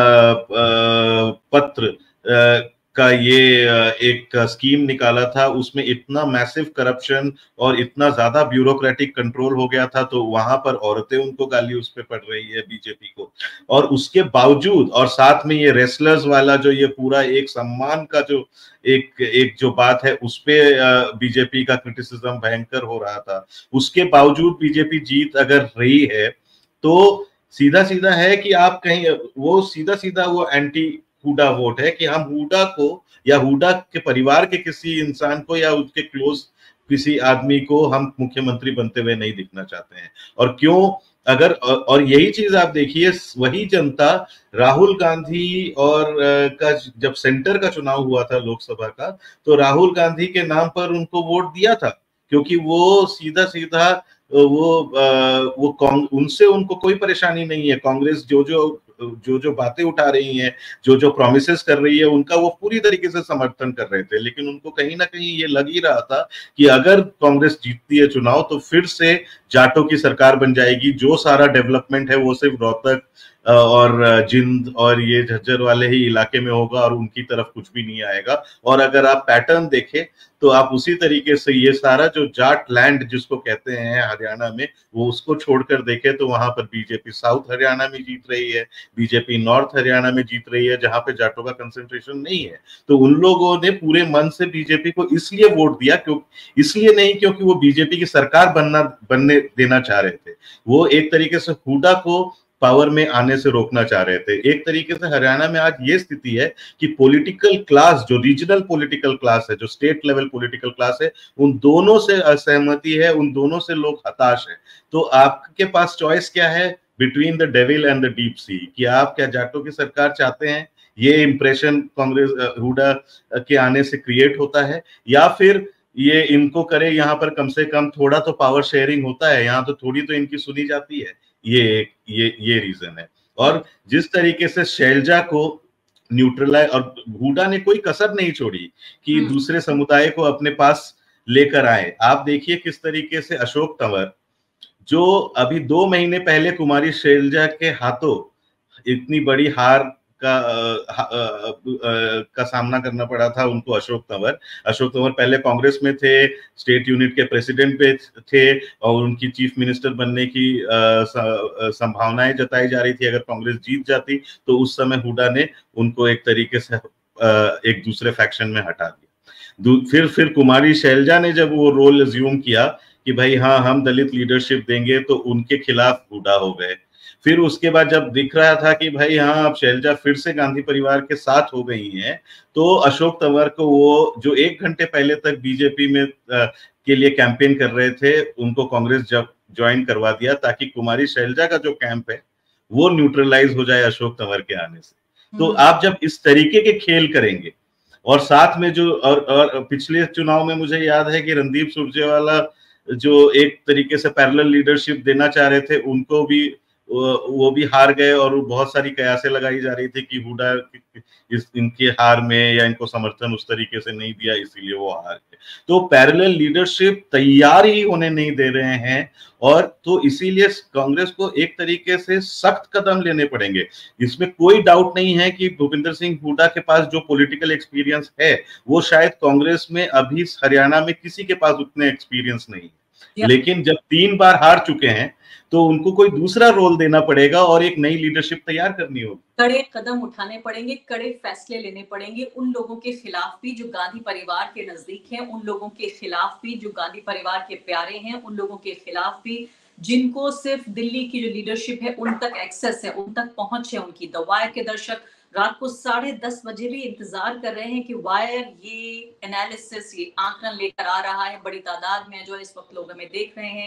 [SPEAKER 4] आ, पत्र आ, का ये एक स्कीम निकाला था, उसमें इतना मैसिव करप्शन और इतना ज्यादा ब्यूरोक्रेटिक कंट्रोल हो गया था, तो वहां पर औरतें उनको गाली उस पे पड़ रही है बीजेपी को। और उसके बावजूद, और साथ में ये रेसलर्स वाला जो ये पूरा एक सम्मान का जो एक एक जो बात है, उस पे बीजेपी का क्रिटिसिज्म भयंकर हो रहा था, उसके बावजूद बीजेपी जीत अगर रही है तो सीधा सीधा है कि आप कहीं वो सीधा सीधा वो एंटी हुडा वोट है कि हम हुडा को या हुडा के परिवार के किसी इंसान को या उसके क्लोज किसी आदमी को हम मुख्यमंत्री बनते हुए नहीं दिखना चाहते हैं। और क्यों, अगर और यही चीज आप देखिए, वही जनता राहुल गांधी और का जब सेंटर का चुनाव हुआ था लोकसभा का, तो राहुल गांधी के नाम पर उनको वोट दिया था, क्योंकि वो सीधा सीधा वो वो उनसे उनको कोई परेशानी नहीं है। कांग्रेस जो जो जो जो बातें उठा रही हैं, जो जो प्रॉमिसेस कर रही है, उनका वो पूरी तरीके से समर्थन कर रहे थे। लेकिन उनको कहीं ना कहीं ये लग ही रहा था कि अगर कांग्रेस जीतती है चुनाव तो फिर से जाटों की सरकार बन जाएगी, जो सारा डेवलपमेंट है वो सिर्फ रोहतक और जिंद और ये झज्जर वाले ही इलाके में होगा और उनकी तरफ कुछ भी नहीं आएगा। और अगर आप पैटर्न देखें तो आप उसी तरीके से ये सारा जो जाट लैंड जिसको कहते हैं हरियाणा में, वो उसको छोड़कर देखें तो वहां पर बीजेपी साउथ हरियाणा में जीत रही है, बीजेपी नॉर्थ हरियाणा में जीत रही है, जहां पे जाटों का कंसंट्रेशन नहीं है। तो उन लोगों ने पूरे मन से बीजेपी को इसलिए वोट दिया, क्यों इसलिए नहीं क्योंकि वो बीजेपी की सरकार बनना बनने देना चाह रहे थे, वो एक तरीके से हुडा को पावर में आने से रोकना चाह रहे थे। एक तरीके से हरियाणा में आज ये स्थिति है कि पॉलिटिकल क्लास, जो रीजनल पॉलिटिकल क्लास है, जो स्टेट लेवल पॉलिटिकल क्लास है, उन दोनों से असहमति है, उन दोनों से लोग हताश है। तो आपके पास चॉइस क्या है between the devil and the deep sea, कि आप क्या जाटों की सरकार चाहते हैं, ये इंप्रेशन कांग्रेस हुडा के आने से क्रिएट होता है, या फिर ये इनको करे, यहाँ पर कम से कम थोड़ा तो पावर शेयरिंग होता है, यहाँ तो थोड़ी तो इनकी सुनी जाती है, ये ये ये रीजन है। और जिस तरीके से शैलजा को न्यूट्रलाइज, और हुडा ने कोई कसर नहीं छोड़ी कि दूसरे समुदाय को अपने पास लेकर आए। आप देखिए किस तरीके से अशोक तंवर, जो अभी दो महीने पहले कुमारी शैलजा के हाथों इतनी बड़ी हार का आ, आ, आ, का सामना करना पड़ा था उनको, अशोक तंवर अशोक तंवर पहले कांग्रेस में थे, स्टेट यूनिट के प्रेसिडेंट पे थे और उनकी चीफ मिनिस्टर बनने की संभावनाएं जताई जा रही थी अगर कांग्रेस जीत जाती तो। उस समय हुडा ने उनको एक तरीके से आ, एक दूसरे फैक्शन में हटा दिया। फिर फिर कुमारी शैलजा ने जब वो रोल अज्यूम किया कि भाई हाँ हम दलित लीडरशिप देंगे, तो उनके खिलाफ हुडा हो गए। फिर उसके बाद जब दिख रहा था कि भाई हाँ अब शैलजा फिर से गांधी परिवार के साथ हो गई हैं, तो अशोक तंवर को वो जो एक घंटे पहले तक बीजेपी में आ, के लिए कैंपेन कर रहे थे, उनको कांग्रेस जब ज्वाइन करवा दिया ताकि कुमारी शैलजा का जो कैंप है वो न्यूट्रलाइज हो जाए अशोक तंवर के आने से। तो आप जब इस तरीके के खेल करेंगे, और साथ में जो और, और पिछले चुनाव में मुझे याद है कि रणदीप सुरजेवाला जो एक तरीके से पैरेलल लीडरशिप देना चाह रहे थे, उनको भी वो भी हार गए, और बहुत सारी कयासें लगाई जा रही थी कि हुडा इस इनके हार में या इनको समर्थन उस तरीके से नहीं दिया इसलिए वो हार गए। तो पैरेलल लीडरशिप तैयार ही होने नहीं दे रहे हैं, और तो इसीलिए कांग्रेस को एक तरीके से सख्त कदम लेने पड़ेंगे। इसमें कोई डाउट नहीं है कि भूपिंदर सिंह हुडा के पास जो पॉलिटिकल एक्सपीरियंस है वो शायद कांग्रेस में अभी हरियाणा में किसी के पास उतने एक्सपीरियंस नहीं है, लेकिन जब तीन बार हार चुके हैं तो उनको कोई दूसरा रोल देना पड़ेगा और एक नई लीडरशिप तैयार करनी होगी।
[SPEAKER 3] कड़े कदम उठाने पड़ेंगे, कड़े फैसले लेने पड़ेंगे उन लोगों के खिलाफ भी जो गांधी परिवार के नजदीक हैं, उन लोगों के खिलाफ भी जो गांधी परिवार के प्यारे हैं, उन लोगों के खिलाफ भी जिनको सिर्फ दिल्ली की जो लीडरशिप है उन तक एक्सेस है, उन तक पहुंच है उनकी। द वायर के दर्शक रात को साढ़े दस बजे भी इंतजार कर रहे हैं कि वायर ये एनालिसिस, ये आंकलन लेकर आ रहा है, बड़ी तादाद में जो इस वक्त लोग हमें देख रहे हैं।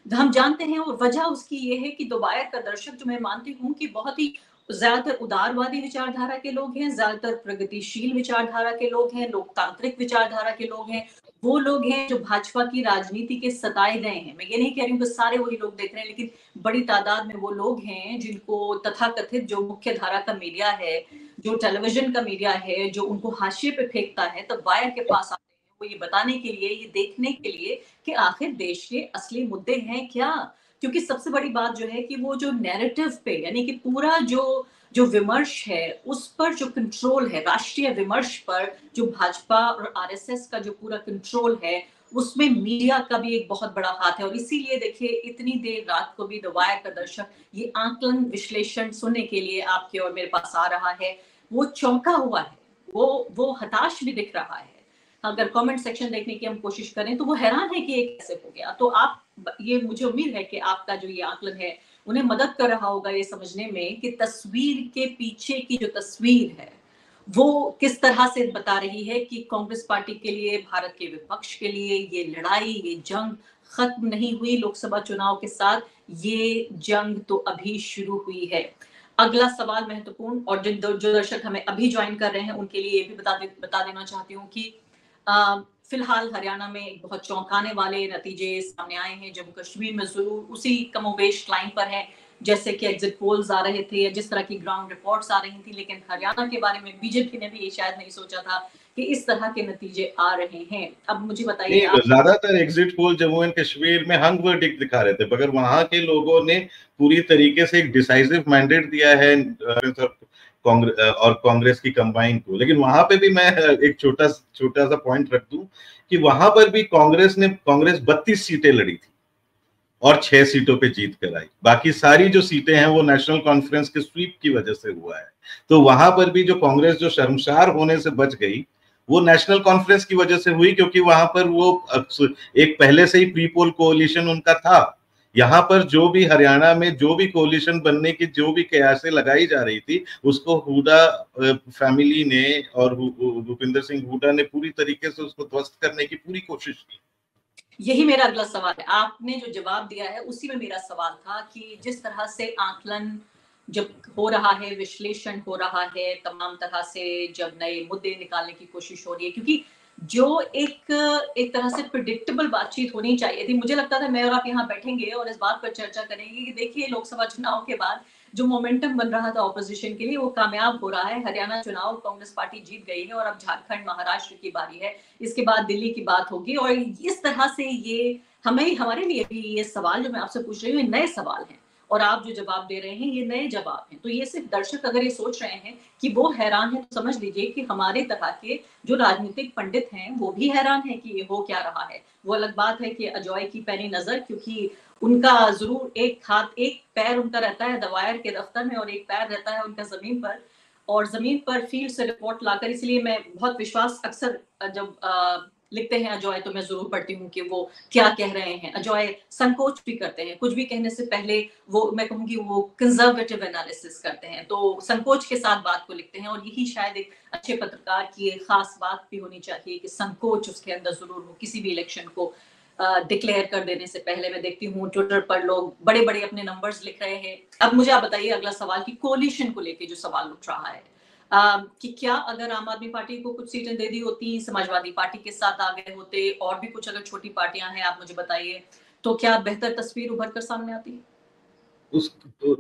[SPEAKER 3] हम जानते हैं, और वजह उसकी ये है कि दोबायर का दर्शक, जो मैं मानती हूँ कि बहुत ही ज्यादातर उदारवादी विचारधारा के लोग हैं, ज्यादातर प्रगतिशील विचारधारा के लोग हैं, लोकतांत्रिक विचारधारा के लोग हैं, वो लोग हैं जो भाजपा की राजनीति के सताए गए हैं। मैं ये नहीं कह रही हूँ कि सारे वही लोग देख रहे हैं, लेकिन बड़ी तादाद में वो लोग हैं जिनको तथाकथित जो मुख्य धारा का मीडिया है, जो टेलीविजन का मीडिया है, जो उनको हाशिए पे फेंकता है, तब वायर के पास आते हैं वो ये बताने के लिए, ये देखने के लिए कि आखिर देश के असली मुद्दे हैं क्या। क्योंकि सबसे बड़ी बात जो है कि वो जो नैरेटिव पे, यानी कि पूरा जो जो विमर्श है उस पर जो कंट्रोल है, राष्ट्रीय विमर्श पर जो भाजपा और आरएसएस का जो पूरा कंट्रोल है, उसमें मीडिया का भी एक बहुत बड़ा हाथ है। और इसीलिए देखिए, इतनी देर रात को भी द वायर का दर्शक ये आकलन विश्लेषण सुनने के लिए आपके और मेरे पास आ रहा है। वो चौंका हुआ है, वो वो हताश भी दिख रहा है। अगर कमेंट सेक्शन देखने की हम कोशिश करें तो वो हैरान है कि ये कैसे हो गया। तो आप, ये मुझे उम्मीद है कि आपका जो ये आकलन है उन्हें मदद कर रहा होगा ये समझने में कि तस्वीर के पीछे की जो तस्वीर है वो किस तरह से बता रही है कि कांग्रेस पार्टी के लिए, भारत के विपक्ष के लिए ये लड़ाई, ये जंग खत्म नहीं हुई लोकसभा चुनाव के साथ, ये जंग तो अभी शुरू हुई है। अगला सवाल महत्वपूर्ण, और जिन जो दर्शक हमें अभी ज्वाइन कर रहे हैं उनके लिए ये भी बता दे, बता देना चाहती हूँ कि आ, फिलहाल हरियाणा में एक बहुत चौंकाने वाले नतीजे सामने आए हैं। जम्मू कश्मीर में जरूर उसी कमोबेश लाइन पर है जैसे कि एग्जिट पोल्स आ रहे थे या जिस तरह की ग्राउंड रिपोर्ट्स आ रही थी, लेकिन हरियाणा के बारे में बीजेपी ने भी ये शायद नहीं सोचा था कि इस तरह के नतीजे आ रहे हैं। अब मुझे बताइए, आप...
[SPEAKER 4] ज्यादातर exit poll Jammu and Kashmir में हंग वर्डिक्ट दिखा रहे थे, मगर वहां के लोगों ने पूरी तरीके से एक डिसाइसिव मैंडेट दिया है कांग्रेस और कांग्रेस की कंबाइन को। लेकिन वहां पे भी मैं एक छोटा छोटा सा पॉइंट रख दूं कि वहां पर भी कांग्रेस ने कांग्रेस बत्तीस सीटें लड़ी थी और छह सीटों पे जीत कर आई। बाकी सारी जो सीटें हैं वो नेशनल कॉन्फ्रेंस के स्वीप की वजह से हुआ है। तो वहां पर भी जो कांग्रेस जो शर्मसार होने से बच गई वो नेशनल कॉन्फ्रेंस की वजह से हुई, क्योंकि वहां पर वो एक पहले से ही प्री पोल कोलिशन उनका था। यहाँ पर जो भी हरियाणा में जो भी कोलिशन बनने की जो भी कयासें लगाई जा रही थी, उसको हुडा फैमिली ने और भूपिंदर सिंह हुडा ने पूरी तरीके से उसको ध्वस्त करने की पूरी कोशिश की।
[SPEAKER 3] यही मेरा अगला सवाल है। आपने जो जवाब दिया है उसी में मेरा सवाल था कि जिस तरह से आकलन जब हो रहा है, विश्लेषण हो रहा है, तमाम तरह से जब नए मुद्दे निकालने की कोशिश हो रही है, क्योंकि जो एक एक तरह से प्रिडिक्टेबल बातचीत होनी चाहिए थी, मुझे लगता था मैं और आप यहाँ बैठेंगे और इस बात पर चर्चा करेंगे कि देखिए लोकसभा चुनाव के बाद जो मोमेंटम बन रहा था ऑपोजिशन के लिए वो कामयाब हो रहा है। हरियाणा चुनाव कांग्रेस पार्टी जीत गई है और अब झारखंड, महाराष्ट्र की बारी है, इसके बाद दिल्ली की बात होगी। और इस तरह से ये हमें, हमारे लिए भी ये सवाल जो मैं आपसे पूछ रही हूँ ये नए सवाल हैं और आप जो जवाब दे रहे हैं ये नए जवाब हैं। तो ये सिर्फ दर्शक अगर ये सोच रहे हैं कि वो हैरान है तो समझ लीजिए कि हमारे तरह के जो राजनीतिक पंडित हैं वो भी हैरान है कि ये हो क्या रहा है। वो अलग बात है कि अजॉय की पैनी नजर, क्योंकि उनका जरूर एक हाथ, एक पैर उनका रहता है द वायर के दफ्तर में और एक पैर रहता है उनका जमीन पर, और जमीन पर फील्ड से रिपोर्ट लाकर, इसलिए मैं बहुत विश्वास अक्सर जब आ, लिखते हैं अजॉय तो मैं जरूर पढ़ती हूँ कि वो क्या कह रहे हैं। अजॉय संकोच भी करते हैं, कुछ भी कहने से पहले वो, मैं कहूँगी वो कंजर्वेटिव एनालिसिस करते हैं, तो संकोच के साथ बात को लिखते हैं। और यही शायद एक अच्छे पत्रकार की एक खास बात भी होनी चाहिए कि संकोच उसके अंदर जरूर हो। किसी भी इलेक्शन को डिक्लेयर कर देने से पहले मैं देखती हूँ ट्विटर पर लोग बड़े बड़े अपने नंबर्स लिख रहे हैं। अब मुझे आप बताइए अगला सवाल कि कोलिशन को लेके जो सवाल उठ रहा है, Uh, कि क्या अगर आम आदमी पार्टी को कुछ सीटें दे दी होती, समाजवादी पार्टी के साथ आ गए होते और भी कुछ अगर छोटी पार्टियां हैं, आप मुझे बताइए, तो क्या बेहतर तस्वीर उभर कर सामने आती?
[SPEAKER 4] उस तो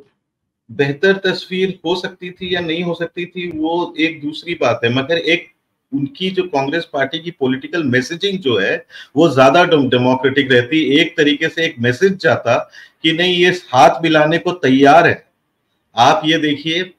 [SPEAKER 4] बेहतर तस्वीर हो सकती थी या नहीं हो सकती थी वो एक दूसरी बात है, मगर एक उनकी जो कांग्रेस पार्टी की पॉलिटिकल मैसेजिंग जो है वो ज्यादा डेमोक्रेटिक रहती। एक तरीके से एक मैसेज जाता कि नहीं ये हाथ मिलाने को तैयार है। आप ये देखिए,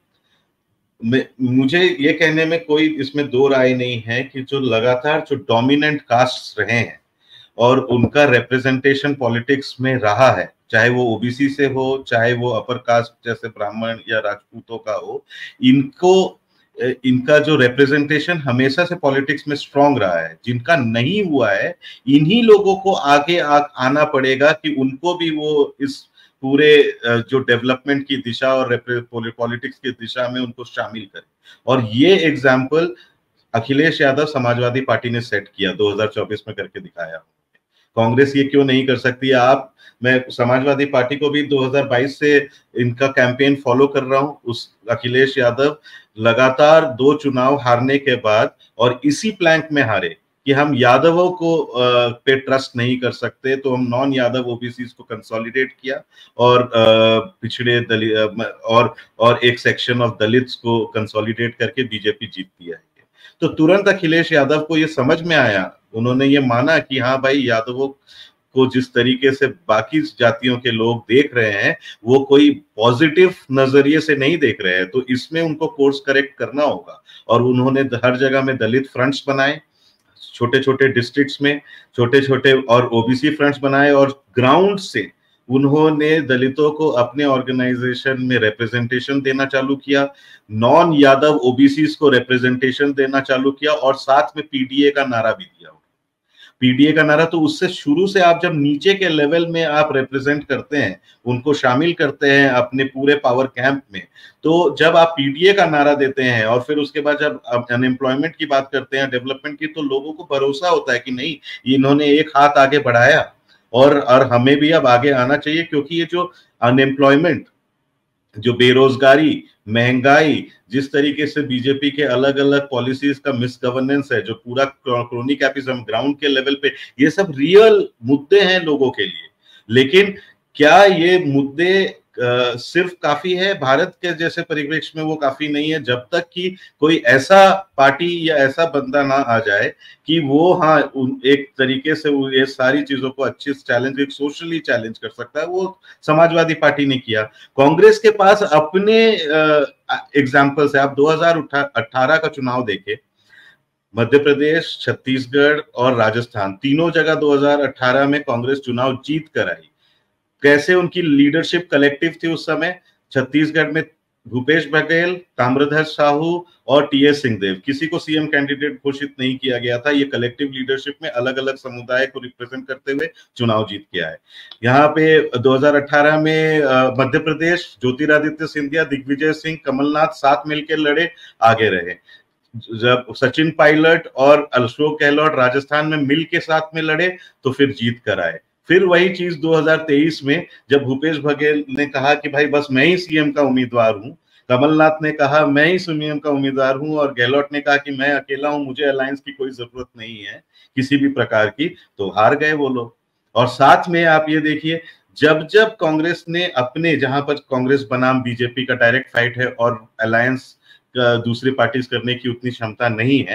[SPEAKER 4] मुझे ये कहने में कोई इसमें दो राय नहीं है कि जो लगातार जो डोमिनेंट कास्ट रहे हैं और उनका रिप्रेजेंटेशन पॉलिटिक्स में रहा है, चाहे वो ओबीसी से हो, चाहे वो अपर कास्ट जैसे ब्राह्मण या राजपूतों का हो, इनको इनका जो रिप्रेजेंटेशन हमेशा से पॉलिटिक्स में स्ट्रांग रहा है। जिनका नहीं हुआ है, इन्हीं लोगों को आगे आ, आना पड़ेगा कि उनको भी वो इस पूरे जो डेवलपमेंट की दिशा और पॉलिटिक्स की दिशा में उनको शामिल करें। और ये एग्जाम्पल अखिलेश यादव समाजवादी पार्टी ने सेट किया, दो हज़ार चौबीस में करके दिखाया। कांग्रेस ये क्यों नहीं कर सकती? आप, मैं समाजवादी पार्टी को भी दो हज़ार बाईस से इनका कैंपेन फॉलो कर रहा हूं। उस अखिलेश यादव लगातार दो चुनाव हारने के बाद और इसी प्लैंक में हारे कि हम यादवों को पे ट्रस्ट नहीं कर सकते, तो हम नॉन यादव ओबीसी को कंसोलिडेट किया और पिछड़े दलित और और एक सेक्शन ऑफ दलित्स को कंसोलिडेट करके बीजेपी जीतती है। तो तुरंत अखिलेश यादव को ये समझ में आया, उन्होंने ये माना कि हाँ भाई, यादवों को जिस तरीके से बाकी जातियों के लोग देख रहे हैं वो कोई पॉजिटिव नजरिए से नहीं देख रहे हैं, तो इसमें उनको कोर्स करेक्ट करना होगा। और उन्होंने हर जगह में दलित फ्रंट्स बनाए, छोटे छोटे डिस्ट्रिक्ट्स में छोटे छोटे और ओबीसी फ्रंट्स बनाए, और ग्राउंड से उन्होंने दलितों को अपने ऑर्गेनाइजेशन में रिप्रेजेंटेशन देना चालू किया, नॉन यादव ओबीसी को रिप्रेजेंटेशन देना चालू किया, और साथ में पीडीए का नारा भी दिया। पीडीए का नारा, तो उससे शुरू से आप जब नीचे के लेवल में आप रिप्रेजेंट करते हैं, उनको शामिल करते हैं अपने पूरे पावर कैंप में, तो जब आप पीडीए का नारा देते हैं और फिर उसके बाद जब आप अनएम्प्लॉयमेंट की बात करते हैं, डेवलपमेंट की, तो लोगों को भरोसा होता है कि नहीं, इन्होंने एक हाथ आगे बढ़ाया और और हमें भी अब आगे आना चाहिए, क्योंकि ये जो अनएम्प्लॉयमेंट, जो बेरोजगारी, महंगाई, जिस तरीके से बीजेपी के अलग अलग पॉलिसीज का मिस गवर्नेंस है, जो पूरा क्रोनिक एपिज्म ग्राउंड के लेवल पे, ये सब रियल मुद्दे हैं लोगों के लिए। लेकिन क्या ये मुद्दे आ, सिर्फ काफी है? भारत के जैसे परिवेश में वो काफी नहीं है, जब तक कि कोई ऐसा पार्टी या ऐसा बंदा ना आ जाए कि वो हाँ एक तरीके से वो ये सारी चीजों को अच्छी चैलेंज, एक सोशली चैलेंज कर सकता है। वो समाजवादी पार्टी ने किया। कांग्रेस के पास अपने एग्जाम्पल्स है। आप दो हज़ार अठारह का चुनाव देखें, मध्य प्रदेश, छत्तीसगढ़ और राजस्थान, तीनों जगह दो हज़ार अठारह में कांग्रेस चुनाव जीत कर आई। कैसे उनकी लीडरशिप कलेक्टिव थी उस समय? छत्तीसगढ़ में भूपेश बघेल, ताम्रध्वज साहू और टीएस सिंहदेव, किसी को सीएम कैंडिडेट घोषित नहीं किया गया था। ये कलेक्टिव लीडरशिप में अलग अलग समुदाय को रिप्रेजेंट करते हुए चुनाव जीत के आए। यहाँ पे दो हज़ार अठारह में मध्य प्रदेश, ज्योतिरादित्य सिंधिया, दिग्विजय सिंह, कमलनाथ साथ मिलकर लड़े, आगे रहे। जब सचिन पायलट और अशोक गहलोत राजस्थान में मिल के साथ में लड़े, तो फिर जीत कर आए। फिर वही चीज दो हज़ार तेईस में जब भूपेश बघेल ने कहा कि भाई बस मैं ही सीएम का उम्मीदवार हूं, कमलनाथ ने कहा मैं ही सीएम का उम्मीदवार हूं, और गहलोत ने कहा कि मैं अकेला हूं, मुझे अलायंस की कोई जरूरत नहीं है किसी भी प्रकार की, तो हार गए वो लोग। और साथ में आप ये देखिए, जब जब कांग्रेस ने अपने, जहां पर कांग्रेस बनाम बीजेपी का डायरेक्ट फाइट है और अलायंस दूसरी पार्टीज करने की उतनी क्षमता नहीं है,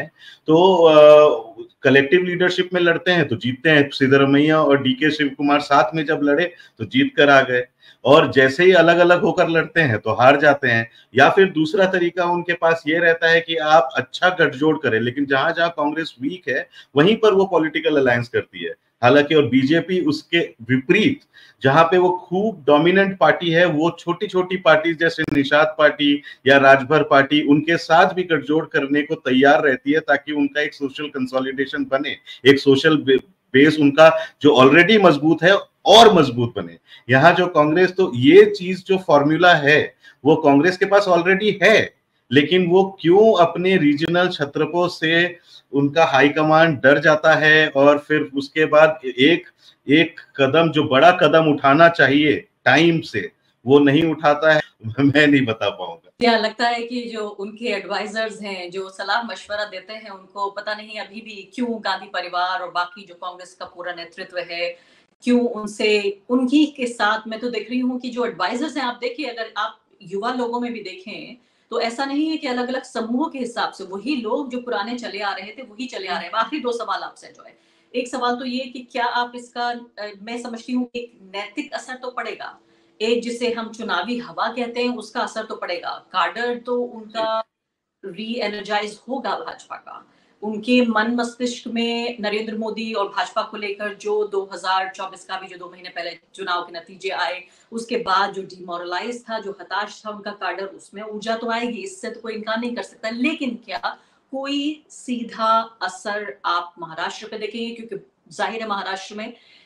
[SPEAKER 4] तो कलेक्टिव लीडरशिप में लड़ते हैं तो जीतते हैं। सिद्धरमैया और डीके शिव कुमार साथ में जब लड़े तो जीत कर आ गए, और जैसे ही अलग अलग होकर लड़ते हैं तो हार जाते हैं। या फिर दूसरा तरीका उनके पास ये रहता है कि आप अच्छा गठजोड़ करें, लेकिन जहां जहां कांग्रेस वीक है वहीं पर वो पॉलिटिकल अलायंस करती है। हालांकि और बीजेपी उसके विपरीत, जहां पे वो खूब डोमिनेंट पार्टी है, वो छोटी छोटी पार्टी जैसे निषाद पार्टी या राजभर पार्टी, उनके साथ भी गठजोड़ करने को तैयार रहती है, ताकि उनका एक सोशल कंसोलिडेशन बने, एक सोशल बेस उनका जो ऑलरेडी मजबूत है और मजबूत बने। यहाँ जो कांग्रेस, तो ये चीज जो फॉर्मूला है वो कांग्रेस के पास ऑलरेडी है, लेकिन वो क्यों अपने रीजनल छत्रपों से उनका हाईकमांड डर जाता है, और फिर उसके बाद एक एक कदम, जो बड़ा कदम उठाना चाहिए टाइम से, वो नहीं उठाता है, मैं नहीं बता पाऊंगा।
[SPEAKER 3] क्या लगता है कि जो उनके एडवाइजर्स हैं, जो सलाह मशवरा देते हैं, उनको पता नहीं अभी भी क्यों गांधी परिवार और बाकी जो कांग्रेस का पूरा नेतृत्व है, क्यों उनसे, उनकी के साथ मैं तो देख रही हूँ कि जो एडवाइजर्स हैं, आप देखिए, अगर आप युवा लोगों में भी देखें तो ऐसा नहीं है कि अलग अलग समूहों के हिसाब से वही लोग जो पुराने चले आ रहे थे वही चले आ रहे हैं। आखिरी दो सवाल आपसे जो है, एक सवाल तो ये कि क्या आप इसका, मैं समझती हूँ एक नैतिक असर तो पड़ेगा, एक जिसे हम चुनावी हवा कहते हैं उसका असर तो पड़ेगा, कार्डर तो उनका री एनर्जाइज होगा भाजपा का, उनके मन मस्तिष्क में नरेंद्र मोदी और भाजपा को लेकर जो दो हज़ार चौबीस का भी जो दो महीने पहले चुनाव के नतीजे आए, उसके बाद जो डिमोरलाइज था, जो हताश था उनका कार्डर, उसमें ऊर्जा तो आएगी, इससे तो कोई इनकार नहीं कर सकता। लेकिन क्या कोई सीधा असर आप महाराष्ट्र पे देखेंगे? क्योंकि जाहिर है महाराष्ट्र में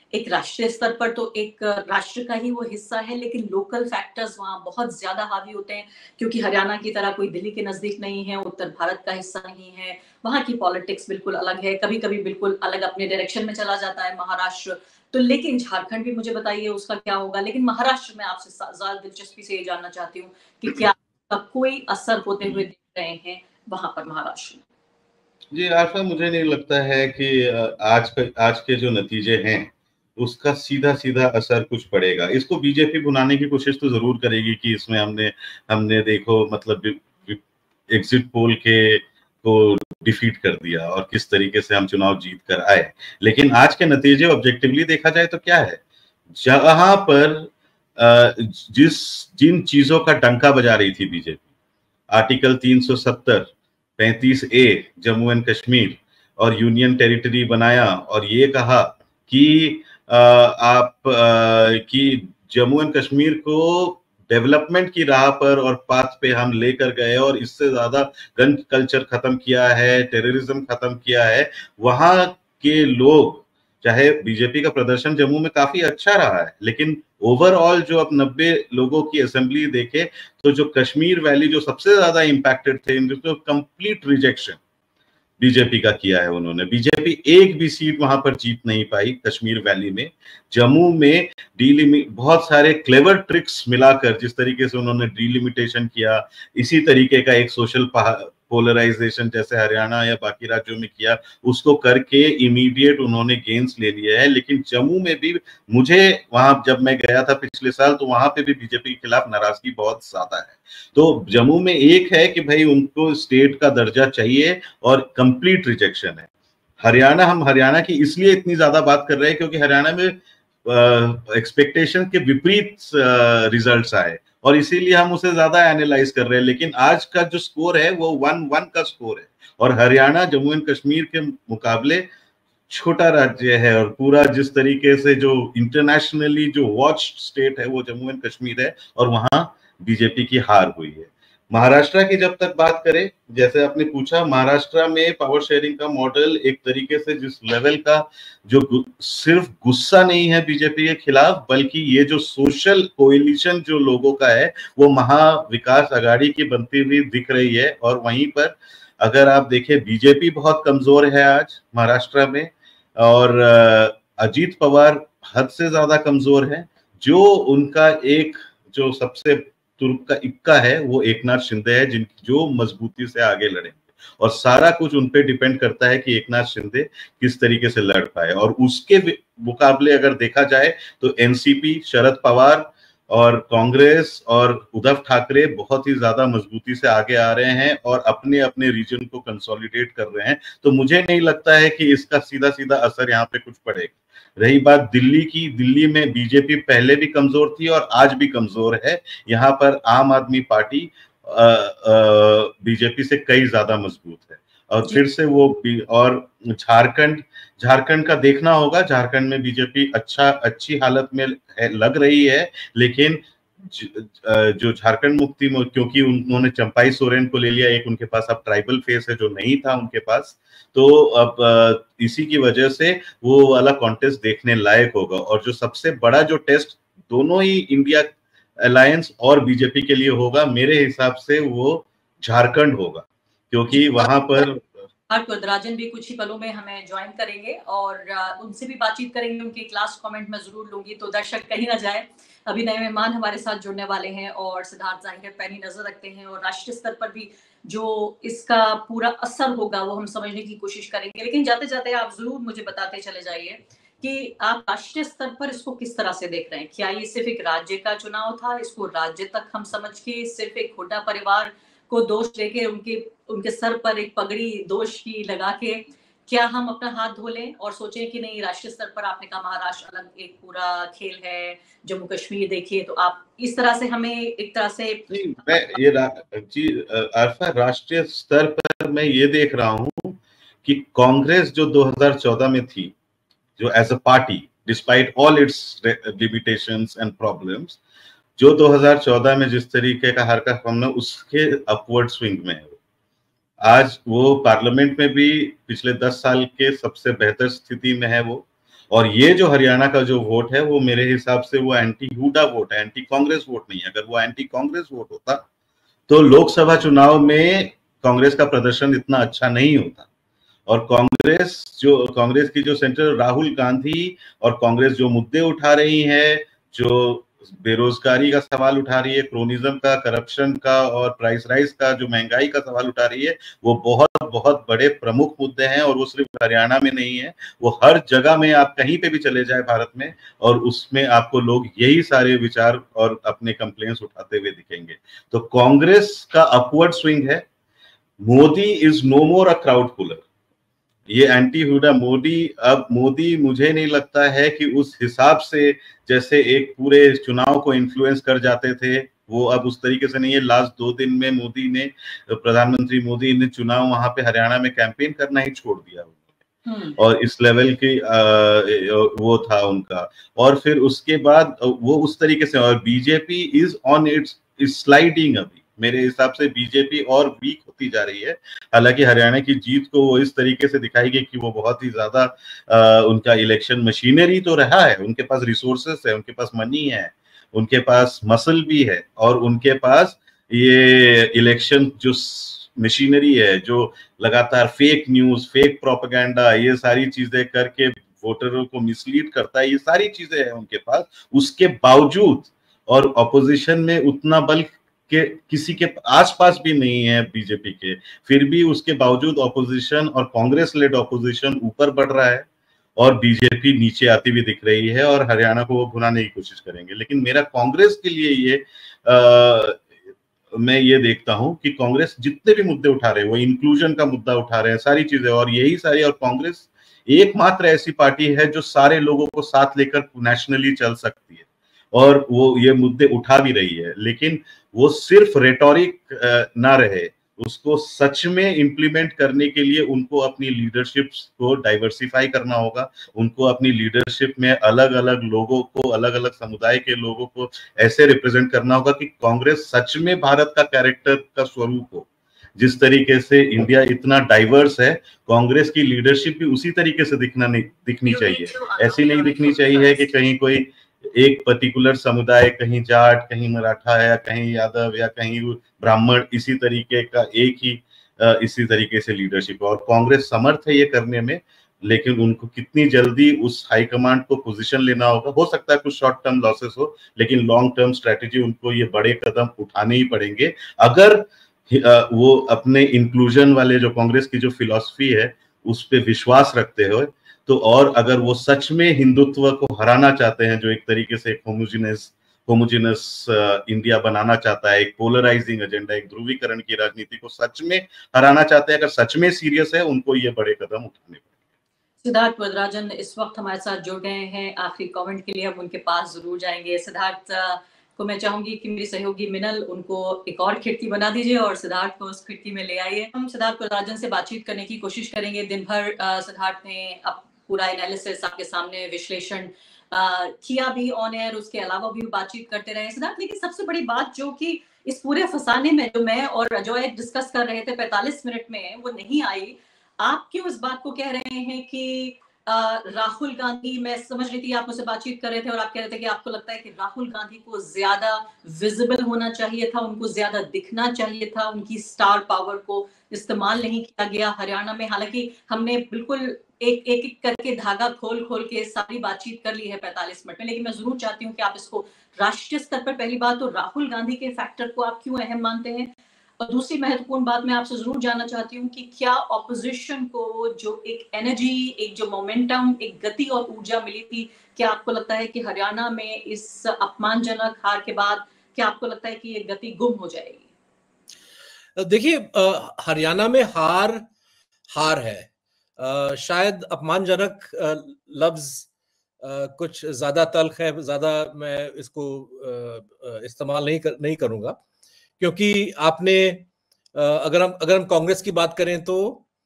[SPEAKER 3] एक राष्ट्रीय स्तर पर तो एक राष्ट्र का ही वो हिस्सा है, लेकिन लोकल फैक्टर्स वहाँ बहुत ज्यादा हावी होते हैं, क्योंकि हरियाणा की तरह कोई दिल्ली के नजदीक नहीं है, उत्तर भारत का हिस्सा नहीं है, वहाँ की पॉलिटिक्स बिल्कुल अलग है, कभी कभी बिल्कुल अलग अपने डायरेक्शन में चला जाता है महाराष्ट्र। तो लेकिन झारखंड भी मुझे बताइए उसका क्या होगा, लेकिन महाराष्ट्र में आपसे ज्यादा दिलचस्पी से ये जानना चाहती हूँ कि क्या कोई असर होते हुए दिख रहे हैं वहां पर महाराष्ट्र में?
[SPEAKER 4] जी आशा, मुझे नहीं लगता है कि आज का आज के जो नतीजे हैं उसका सीधा सीधा असर कुछ पड़ेगा। इसको बीजेपी भुनाने की कोशिश तो जरूर करेगी कि इसमें हमने हमने देखो मतलब एग्जिट पोल के को डिफीट कर दिया और किस तरीके से हम चुनाव जीत कर आए। लेकिन आज के नतीजे ऑब्जेक्टिवली देखा जाए तो क्या है, जहां पर जिस जिन चीजों का डंका बजा रही थी बीजेपी, आर्टिकल तीन सौ सत्तर, पैंतीस ए, जम्मू एंड कश्मीर और यूनियन टेरिटरी बनाया और ये कहा कि आ, आप आ, कि जम्मू एंड कश्मीर को डेवलपमेंट की राह पर और पाथ पे हम लेकर गए और इससे ज्यादा गन कल्चर खत्म किया है, टेररिज्म खत्म किया है। वहां के लोग, चाहे बीजेपी का प्रदर्शन जम्मू में काफी अच्छा रहा है, लेकिन ओवरऑल जो अब नब्बे लोगों की असेंबली देखे तो जो कश्मीर वैली जो सबसे ज्यादा इंपैक्टेड थे, इनको कंप्लीट रिजेक्शन बीजेपी का किया है उन्होंने। बीजेपी एक भी सीट वहां पर जीत नहीं पाई कश्मीर वैली में। जम्मू में डीलिमिट बहुत सारे क्लेवर ट्रिक्स मिलाकर जिस तरीके से उन्होंने डीलिमिटेशन किया, इसी तरीके का एक सोशल पोलराइजेशन जैसे हरियाणा या बाकी राज्यों में किया, उसको करके इमीडिएट उन्होंने गेन्स ले लिया है। लेकिन जम्मू में भी मुझे वहां जब मैं गया था पिछले साल तो वहां पे भी बीजेपी के खिलाफ नाराजगी बहुत ज्यादा है। तो जम्मू में एक है कि भाई उनको स्टेट का दर्जा चाहिए और कंप्लीट रिजेक्शन है। हरियाणा, हम हरियाणा की इसलिए इतनी ज्यादा बात कर रहे हैं क्योंकि हरियाणा में एक्सपेक्टेशन uh, के विपरीत रिजल्ट्स आए और इसीलिए हम उसे ज्यादा एनालाइज कर रहे हैं। लेकिन आज का जो स्कोर है वो वन वन का स्कोर है और हरियाणा जम्मू एंड कश्मीर के मुकाबले छोटा राज्य है और पूरा जिस तरीके से जो इंटरनेशनली जो वॉच स्टेट है वो जम्मू एंड कश्मीर है और वहां बीजेपी की हार हुई है। महाराष्ट्र की जब तक बात करें, जैसे आपने पूछा, महाराष्ट्र में पावर शेयरिंग का मॉडल एक तरीके से जिस लेवल का जो सिर्फ गुस्सा नहीं है बीजेपी के खिलाफ, बल्कि ये जो सोशल कोएलिशन जो लोगों का है वो महा विकास आघाड़ी की बनती हुई दिख रही है। और वहीं पर अगर आप देखें बीजेपी बहुत कमजोर है आज महाराष्ट्र में और अजीत पवार हद से ज्यादा कमजोर है। जो उनका एक जो सबसे तुर्क का इक्का है वो एकनाथ शिंदे है, जिन जो मजबूती से आगे लड़ेंगे और सारा कुछ उन पे डिपेंड करता है कि एकनाथ शिंदे किस तरीके से लड़ पाए। और उसके मुकाबले अगर देखा जाए तो एनसीपी, शरद पवार और कांग्रेस और उद्धव ठाकरे बहुत ही ज्यादा मजबूती से आगे आ रहे हैं और अपने अपने रीजन को कंसोलिडेट कर रहे हैं। तो मुझे नहीं लगता है कि इसका सीधा सीधा असर यहाँ पे कुछ पड़ेगा। रही बात दिल्ली की, दिल्ली में बीजेपी पहले भी कमजोर थी और आज भी कमजोर है। यहाँ पर आम आदमी पार्टी बीजेपी से कई ज्यादा मजबूत है और फिर से वो और झारखंड झारखंड का देखना होगा। झारखंड में बीजेपी अच्छा अच्छी हालत में है, लग रही है, लेकिन जो झारखंड मुक्ति, क्योंकि उन्होंने चंपाई सोरेन को ले लिया, एक उनके पास अब ट्राइबल फेस है जो नहीं था उनके पास, तो अब इसी की वजह से वो वाला कॉन्टेस्ट देखने लायक होगा। और जो सबसे बड़ा जो टेस्ट दोनों ही इंडिया अलायंस और बीजेपी के लिए होगा, मेरे हिसाब से वो झारखंड होगा, क्योंकि वहां पर
[SPEAKER 3] राजन भी कुछ ही पलों में हमें ज्वाइन करेंगे और उनसे भी बातचीत करेंगे। उनके एक लास्ट कमेंट मैं जरूर लूंगी, तो दर्शक कहीं ना जाए। अभी नए मेहमान हमारे साथ जुड़ने वाले हैं और सिद्धार्थ जाहिर पैनी नजर रखते हैं और राष्ट्रीय स्तर पर भी जो इसका पूरा असर होगा वो हम समझने की कोशिश करेंगे। लेकिन जाते जाते आप जरूर मुझे बताते चले जाइए कि आप राष्ट्रीय स्तर पर इसको किस तरह से देख रहे हैं। क्या ये सिर्फ एक राज्य का चुनाव था, इसको राज्य तक हम समझ के सिर्फ एक हुड्डा परिवार को दोष लेके उनके उनके सर पर एक पगड़ी दोष की लगा के क्या हम अपना हाथ धो लें और सोचें कि नहीं, राष्ट्रीय स्तर पर आपने कहा महाराष्ट्र अलग एक पूरा खेल है, जम्मू कश्मीर देखिए, तो आप इस तरह से हमें एक तरह से
[SPEAKER 4] मैं ये रा, जी आरफा राष्ट्रीय स्तर पर मैं ये देख रहा हूँ कि कांग्रेस जो दो हज़ार चौदह में थी, जो as a party despite all its limitations and problems, जो दो हज़ार चौदह में जिस तरीके का हरकत हमने, उसके अपवर्ड स्विंग में है। आज वो पार्लियामेंट में भी पिछले दस साल के सबसे बेहतर स्थिति में है वो, और ये जो हरियाणा का जो वोट है वो मेरे हिसाब से वो एंटी हुडा वोट है, एंटी कांग्रेस वोट नहीं है। अगर वो एंटी कांग्रेस वोट होता तो लोकसभा चुनाव में कांग्रेस का प्रदर्शन इतना अच्छा नहीं होता। और कांग्रेस जो कांग्रेस की जो सेंटर राहुल गांधी और कांग्रेस जो मुद्दे उठा रही है, जो बेरोजगारी का सवाल उठा रही है, क्रोनिज्म का, करप्शन का और प्राइस राइज का, जो महंगाई का सवाल उठा रही है, वो बहुत बहुत बड़े प्रमुख मुद्दे हैं। और वो सिर्फ हरियाणा में नहीं है, वो हर जगह में, आप कहीं पे भी चले जाए भारत में, और उसमें आपको लोग यही सारे विचार और अपने कंप्लेंट्स उठाते हुए दिखेंगे। तो कांग्रेस का अपवर्ड स्विंग है। Modi is no more a crowd puller. ये एंटी हुडा मोदी, अब मोदी मुझे नहीं लगता है कि उस हिसाब से जैसे एक पूरे चुनाव को इन्फ्लुएंस कर जाते थे, वो अब उस तरीके से नहीं है। लास्ट दो दिन में मोदी ने, प्रधानमंत्री मोदी ने चुनाव वहां पे हरियाणा में कैंपेन करना ही छोड़ दिया और इस लेवल की वो था उनका। और फिर उसके बाद वो उस तरीके से, और BJP is on its sliding. अभी मेरे हिसाब से बीजेपी और वीक होती जा रही है। हालांकि हरियाणा की जीत को वो इस तरीके से दिखाएगी कि वो बहुत ही ज्यादा उनका इलेक्शन मशीनरी तो रहा है, उनके पास रिसोर्सेस है, उनके पास मनी है, उनके पास मसल भी है, और उनके पास ये इलेक्शन जो मशीनरी है जो लगातार फेक न्यूज, फेक प्रोपेगेंडा, ये सारी चीजें करके वोटरों को मिसलीड करता है, ये सारी चीजें हैं उनके पास। उसके बावजूद, और ऑपोजिशन में उतना बल के किसी के आसपास भी नहीं है बीजेपी के, फिर भी उसके बावजूद ऑपोजिशन और कांग्रेस लेड ऑपोजिशन ऊपर बढ़ रहा है और बीजेपी नीचे आती हुई दिख रही है, और हरियाणा को वो भुनाने की कोशिश करेंगे। लेकिन मेरा कांग्रेस के लिए ये आ, मैं ये देखता हूं कि कांग्रेस जितने भी मुद्दे उठा रहे हैं, वो इंक्लूजन का मुद्दा उठा रहे हैं, सारी चीजें, और यही सारी, और कांग्रेस एकमात्र ऐसी पार्टी है जो सारे लोगों को साथ लेकर नेशनली चल सकती है, और वो ये मुद्दे उठा भी रही है। लेकिन वो सिर्फ रेटोरिक ना रहे, उसको सच में इंप्लीमेंट करने के लिए उनको अपनी लीडरशिप को डाइवर्सिफाई करना होगा। उनको अपनी लीडरशिप में अलग अलग लोगों को, अलग अलग समुदाय के लोगों को ऐसे रिप्रेजेंट करना होगा कि कांग्रेस सच में भारत का कैरेक्टर का स्वरूप हो। जिस तरीके से इंडिया इतना डाइवर्स है, कांग्रेस की लीडरशिप भी उसी तरीके से दिखना नहीं दिखनी चाहिए। ऐसी नहीं दिखनी चाहिए कि कहीं कोई एक पर्टिकुलर समुदाय, कहीं जाट, कहीं मराठा है, कहीं यादव या कहीं ब्राह्मण, इसी तरीके का एक ही इसी तरीके से लीडरशिप। और कांग्रेस समर्थ है ये करने में, लेकिन उनको कितनी जल्दी उस हाईकमांड को पोजीशन लेना होगा। हो सकता है कुछ शॉर्ट टर्म लॉसेस हो, लेकिन लॉन्ग टर्म स्ट्रेटेजी उनको ये बड़े कदम उठाने ही पड़ेंगे अगर वो अपने इंक्लूजन वाले जो कांग्रेस की जो फिलॉसफी है उस पर विश्वास रखते हो तो। और अगर वो सच में हिंदुत्व को हराना चाहते हैं, जो एक तरीके से एक होमोजिनस होमोजिनस इंडिया बनाना चाहता है, एक पोलराइजिंग एजेंडा, एक ध्रुवीकरण की राजनीति को सच में हराना चाहते हैं, अगर सच में सीरियस है, उनको ये बड़े कदम उठाने पड़ेंगे।
[SPEAKER 3] सिद्धार्थ वरदराजन इस वक्त हमारे साथ जुड़ गए हैं। आखिरी कमेंट के लिए हम उनके पास जरूर जाएंगे। सिद्धार्थ को मैं चाहूंगी कि मेरी सहयोगी मिनल उनको एक और खिड़की बना दीजिए और सिद्धार्थ को उस खिड़की में ले आइए। हम सिद्धार्थ वरदराजन से बातचीत करने की कोशिश करेंगे। दिन भर सिद्धार्थ ने अब पूरा एनालिसिस आपके सामने, विश्लेषण किया भी ऑन एयर, उसके अलावा भी बातचीत करते रहे सिद्धार्थ। लेकिन सबसे बड़ी बात जो कि इस पूरे फसाने में जो मैं और अजय डिस्कस कर रहे थे पैंतालीस मिनट में, वो नहीं आई। आप क्यों इस बात को कह रहे हैं कि राहुल गांधी, मैं समझ रही थी आप मुझसे बातचीत कर रहे थे और आप कह रहे थे कि आपको लगता है कि राहुल गांधी को ज्यादा विजिबल होना चाहिए था, उनको ज्यादा दिखना चाहिए था, उनकी स्टार पावर को इस्तेमाल नहीं किया गया हरियाणा में। हालांकि हमने बिल्कुल एक एक एक करके धागा खोल खोल के सारी बातचीत कर ली है पैंतालीस मिनट में, लेकिन मैं जरूर चाहती हूँ कि आप इसको राष्ट्रीय स्तर पर, पहली बात तो राहुल गांधी के फैक्टर को आप क्यों अहम मानते हैं, और दूसरी महत्वपूर्ण बात मैं आपसे जरूर जानना चाहती हूँ कि क्या ऑपोजिशन को जो एक एनर्जी, एक जो मोमेंटम, एक गति और ऊर्जा मिली थी, क्या आपको लगता है कि हरियाणा में इस अपमानजनक हार के बाद क्या आपको लगता है कि ये गति गुम हो जाएगी?
[SPEAKER 5] देखिए, हरियाणा में हार हार है। आ, शायद अपमानजनक लफ्ज कुछ ज्यादा तल्ख है, ज्यादा मैं इसको इस्तेमाल नहीं कर, नहीं करूंगा, क्योंकि आपने अगर हम अगर हम कांग्रेस की बात करें तो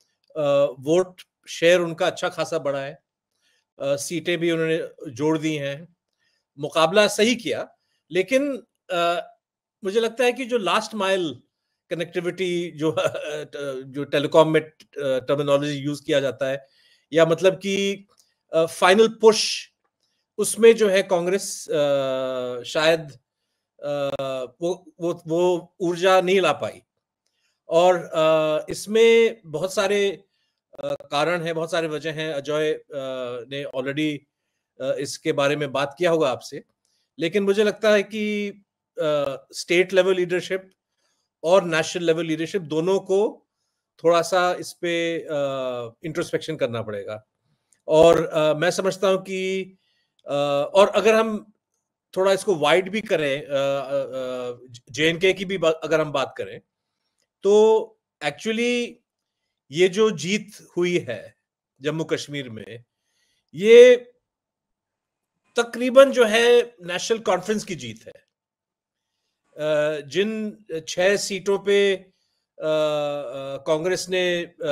[SPEAKER 5] वोट शेयर उनका अच्छा खासा बढ़ा है, सीटें भी उन्होंने जोड़ दी हैं, मुकाबला सही किया। लेकिन मुझे लगता है कि जो लास्ट माइल कनेक्टिविटी, जो जो टेलीकॉम में टर्मिनोलॉजी यूज किया जाता है, या मतलब कि फाइनल पुश, उसमें जो है कांग्रेस uh, शायद uh, वो वो वो ऊर्जा नहीं ला पाई। और uh, इसमें बहुत सारे uh, कारण हैं, बहुत सारे वजह हैं। अजय uh, ने ऑलरेडी uh, इसके बारे में बात किया होगा आपसे, लेकिन मुझे लगता है कि स्टेट लेवल लीडरशिप और नेशनल लेवल लीडरशिप दोनों को थोड़ा सा इस पे इंट्रोस्पेक्शन uh, करना पड़ेगा। और uh, मैं समझता हूं कि uh, और अगर हम थोड़ा इसको वाइड भी करें, जे एंड के की भी अगर हम बात करें, तो एक्चुअली ये जो जीत हुई है जम्मू कश्मीर में, ये तकरीबन जो है नेशनल कॉन्फ्रेंस की जीत है। जिन छह सीटों पे कांग्रेस ने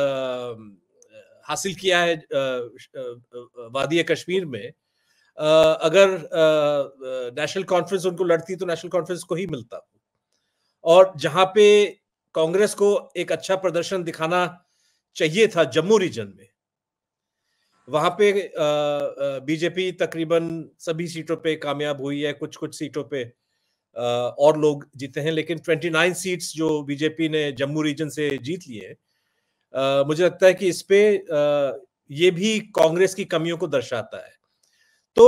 [SPEAKER 5] हासिल किया है वादी कश्मीर में, अगर नेशनल कॉन्फ्रेंस उनको लड़ती तो नेशनल कॉन्फ्रेंस को ही मिलता। और जहां पे कांग्रेस को एक अच्छा प्रदर्शन दिखाना चाहिए था जम्मू रीजन में, वहां पे बीजेपी तकरीबन सभी सीटों पे कामयाब हुई है। कुछ कुछ सीटों पे Uh, और लोग जीते हैं, लेकिन उनतीस सीट्स जो बीजेपी ने जम्मू रीजन से जीत लिए, uh, मुझे लगता है कि इस पे uh, ये भी कांग्रेस की कमियों को दर्शाता है। तो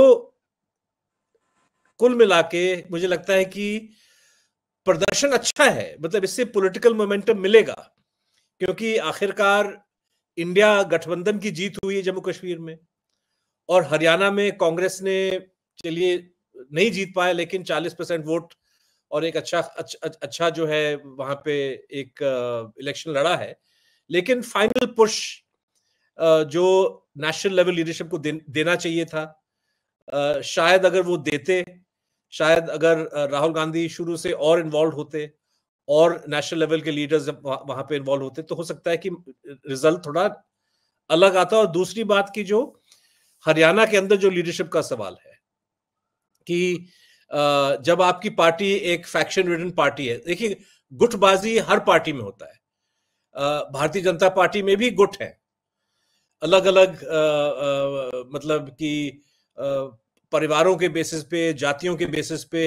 [SPEAKER 5] कुल मिला के मुझे लगता है कि प्रदर्शन अच्छा है, मतलब इससे पॉलिटिकल मोमेंटम मिलेगा, क्योंकि आखिरकार इंडिया गठबंधन की जीत हुई है जम्मू कश्मीर में। और हरियाणा में कांग्रेस ने, चलिए नहीं जीत पाए, लेकिन चालीस परसेंट वोट और एक अच्छा अच्छा, अच्छा जो है वहां पे एक इलेक्शन लड़ा है। लेकिन फाइनल पुश जो नेशनल लेवल लीडरशिप को दे, देना चाहिए था, शायद अगर वो देते, शायद अगर राहुल गांधी शुरू से और इन्वॉल्व होते और नेशनल लेवल के लीडर्स वहां पे इन्वॉल्व होते, तो हो सकता है कि रिजल्ट थोड़ा अलग आता। और दूसरी बात की जो हरियाणा के अंदर जो लीडरशिप का सवाल है कि जब आपकी पार्टी एक फैक्शन रिडन पार्टी है, देखिए गुटबाजी हर पार्टी में होता है, भारतीय जनता पार्टी में भी गुट है, अलग अलग मतलब कि परिवारों के बेसिस पे, जातियों के बेसिस पे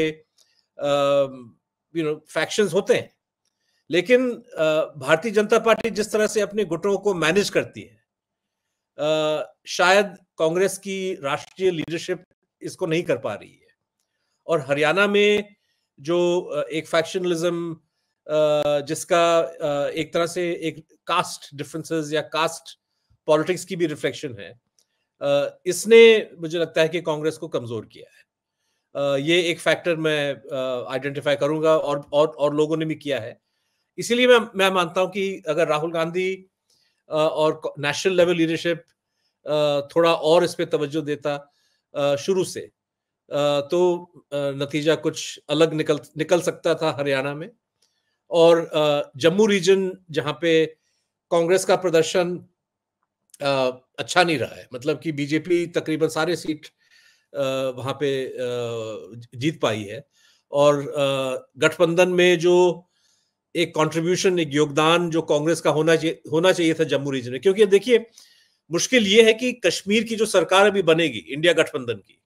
[SPEAKER 5] यू नो फैक्शंस होते हैं। लेकिन भारतीय जनता पार्टी जिस तरह से अपने गुटों को मैनेज करती है, शायद कांग्रेस की राष्ट्रीय लीडरशिप इसको नहीं कर पा रही है। और हरियाणा में जो एक फैक्शनलिज्म, जिसका एक तरह से एक कास्ट डिफरेंसेस या कास्ट पॉलिटिक्स की भी रिफ्लेक्शन है, इसने मुझे लगता है कि कांग्रेस को कमजोर किया है। ये एक फैक्टर मैं आइडेंटिफाई करूंगा, और और और लोगों ने भी किया है। इसीलिए मैं मैं मानता हूं कि अगर राहुल गांधी और नेशनल लेवल लीडरशिप थोड़ा और इस पे तवज्जो देता शुरू से, तो नतीजा कुछ अलग निकल निकल सकता था हरियाणा में। और जम्मू रीजन जहां पे कांग्रेस का प्रदर्शन अच्छा नहीं रहा है, मतलब कि बीजेपी तकरीबन सारे सीट वहां पे जीत पाई है, और गठबंधन में जो एक कंट्रीब्यूशन, एक योगदान जो कांग्रेस का होना चाहिए होना चाहिए था जम्मू रीजन में, क्योंकि देखिए मुश्किल ये है कि कश्मीर की जो सरकार अभी बनेगी इंडिया गठबंधन की,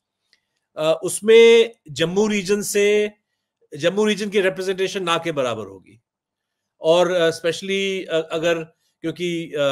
[SPEAKER 5] उसमें जम्मू रीजन से जम्मू रीजन की रिप्रेजेंटेशन ना के बराबर होगी। और स्पेशली अगर, क्योंकि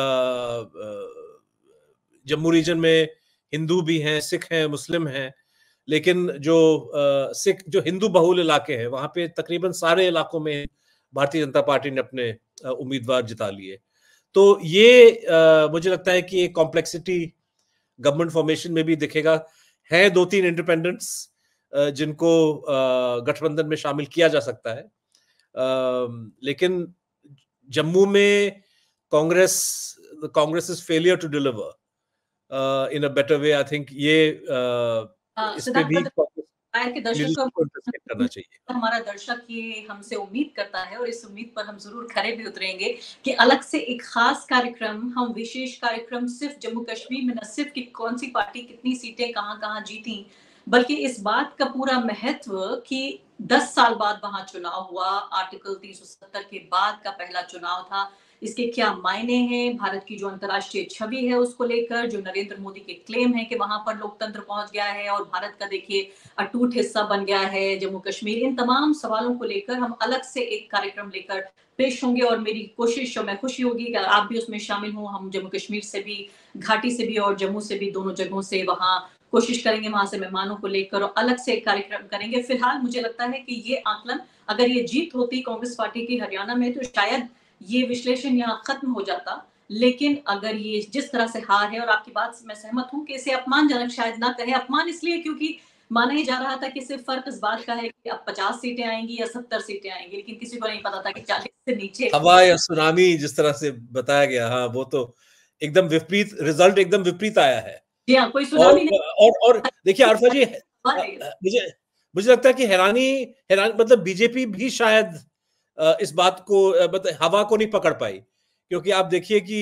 [SPEAKER 5] जम्मू रीजन में हिंदू भी हैं, सिख हैं, मुस्लिम हैं, लेकिन जो सिख जो हिंदू बहुल इलाके हैं, वहां पे तकरीबन सारे इलाकों में भारतीय जनता पार्टी ने अपने उम्मीदवार जिता लिए। तो ये आ, मुझे लगता है कि एक कॉम्प्लेक्सिटी गवर्नमेंट फॉर्मेशन में भी दिखेगा। है दो तीन इंडिपेंडेंट्स जिनको गठबंधन में शामिल किया जा सकता है, आ, लेकिन जम्मू में Congress Congress is failure to deliver in a better way. I think ये uh, इस पे भी
[SPEAKER 3] के दर्शक को
[SPEAKER 5] करना चाहिए।
[SPEAKER 3] हमारा दर्शक ये हमसे उम्मीद करता है, और इस उम्मीद पर हम जरूर खरे भी उतरेंगे कि अलग से एक खास कार्यक्रम, हम विशेष कार्यक्रम सिर्फ जम्मू कश्मीर में, न सिर्फ कि कौन सी पार्टी कितनी सीटें कहां कहां जीती, बल्कि इस बात का पूरा महत्व कि दस साल बाद वहां चुनाव हुआ, आर्टिकल तीन सौ सत्तर के बाद का पहला चुनाव था। इसके क्या मायने हैं, भारत की जो अंतर्राष्ट्रीय छवि है उसको लेकर, जो नरेंद्र मोदी के क्लेम है कि वहां पर लोकतंत्र पहुंच गया है और भारत का देखिए अटूट हिस्सा बन गया है जम्मू कश्मीर। इन तमाम सवालों को लेकर हम अलग से एक कार्यक्रम लेकर पेश होंगे और मेरी कोशिश और मैं खुशी होगी कि आप भी उसमें शामिल हों। हम जम्मू कश्मीर से भी, घाटी से भी और जम्मू से भी, दोनों जगहों से वहां कोशिश करेंगे वहां से मेहमानों को लेकर और अलग से एक कार्यक्रम करेंगे। फिलहाल मुझे लगता है कि ये आकलन, अगर ये जीत होती कांग्रेस पार्टी की हरियाणा में तो शायद ये विश्लेषण यहाँ खत्म हो जाता, लेकिन अगर ये जिस तरह से हार है, और आपकी बात से मैं सहमत हूँ कि इसे अपमानजनक शायद ना कहे, अपमान इसलिए क्योंकि माना ही जा रहा था कि सिर्फ फर्क इस बात का है कि अब पचास सीटें आएंगी या सत्तर सीटें आएंगी, लेकिन किसी को नहीं पता था कि चालीस से नीचे
[SPEAKER 5] हवा या सुनामी जिस तरह से बताया गया, हाँ वो तो एकदम विपरीत रिजल्ट, एकदम विपरीत आया है।
[SPEAKER 3] जी हाँ, कोई सुनामी नहीं।
[SPEAKER 5] और और देखिए आरफा जी, मुझे मुझे लगता है कि हैरानी हैरान मतलब बीजेपी भी शायद इस बात को मतलब हवा को नहीं पकड़ पाई, क्योंकि आप देखिए कि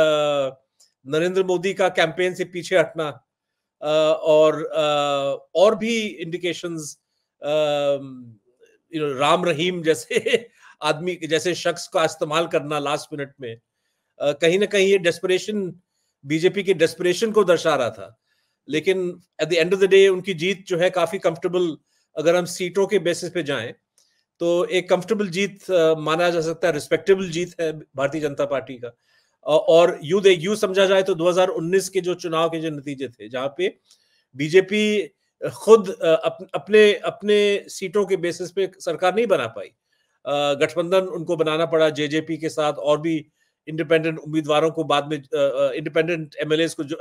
[SPEAKER 5] नरेंद्र मोदी का कैंपेन से पीछे हटना और और भी indications, you know Ram Rahim जैसे आदमी जैसे शख्स का इस्तेमाल करना लास्ट मिनट में, कहीं ना कहीं ये डेस्परेशन, बीजेपी के डेस्परेशन को दर्शा रहा था। लेकिन at the end of the day उनकी जीत जो है काफी कंफर्टेबल, अगर हम सीटों के बेसिस पे जाएं तो एक कंफर्टेबल जीत माना जा सकता है, रिस्पेक्टेबल जीत है भारतीय जनता पार्टी का। और यू दे यू समझा जाए तो दो हज़ार उन्नीस के जो चुनाव के जो नतीजे थे, जहां पे बीजेपी खुद अपने अपने सीटों के बेसिस पे सरकार नहीं बना पाई, गठबंधन उनको बनाना पड़ा जेजेपी के साथ, और भी इंडिपेंडेंट उम्मीदवारों को बाद में, इंडिपेंडेंट एमएलएस को जो,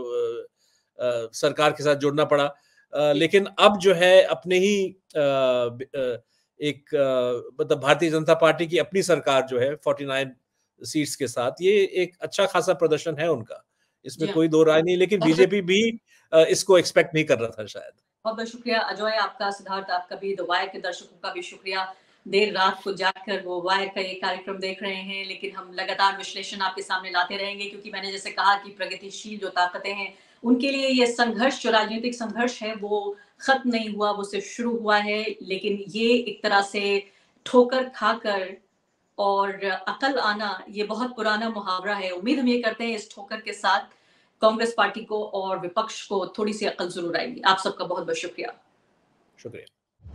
[SPEAKER 5] आ, आ, सरकार के साथ जोड़ना पड़ा। आ, लेकिन अब जो है अपने ही आ, आ, एक मतलब भारतीय जनता पार्टी की अपनी सरकार जो है उनचास सीट्स के साथ, ये एक अच्छा खासा प्रदर्शन है उनका, इसमें कोई दो राय नहीं। लेकिन बीजेपी भी इसको एक्सपेक्ट नहीं कर रहा था शायद।
[SPEAKER 3] बहुत बहुत शुक्रिया अजय आपका, सिद्धार्थ आपका भी, द वायर के दर्शकों का भी शुक्रिया। देर रात को जाकर वो वायर का ये कार्यक्रम देख रहे हैं, लेकिन हम लगातार विश्लेषण आपके सामने लाते रहेंगे, क्योंकि मैंने जैसे कहा कि प्रगतिशील जो ताकतें हैं उनके लिए ये संघर्ष, जो राजनीतिक संघर्ष है वो खत्म नहीं हुआ, वो सिर्फ शुरू हुआ है। लेकिन ये एक तरह से ठोकर खाकर और अकल आना, ये बहुत पुराना मुहावरा है। उम्मीद हम ये करते हैं इस ठोकर के साथ कांग्रेस पार्टी को और विपक्ष को थोड़ी सी अकल जरूर आएगी। आप सबका बहुत बहुत शुक्रिया।
[SPEAKER 5] शुक्रिया।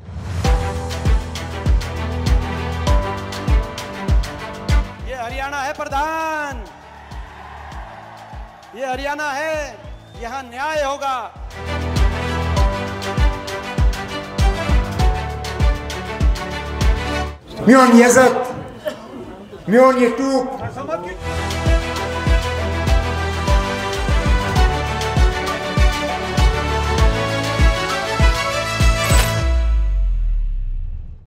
[SPEAKER 1] ये हरियाणा है प्रधान, ये हरियाणा है, यहाँ न्याय होगा।
[SPEAKER 2] Mion Yazat, Mion Yetuk,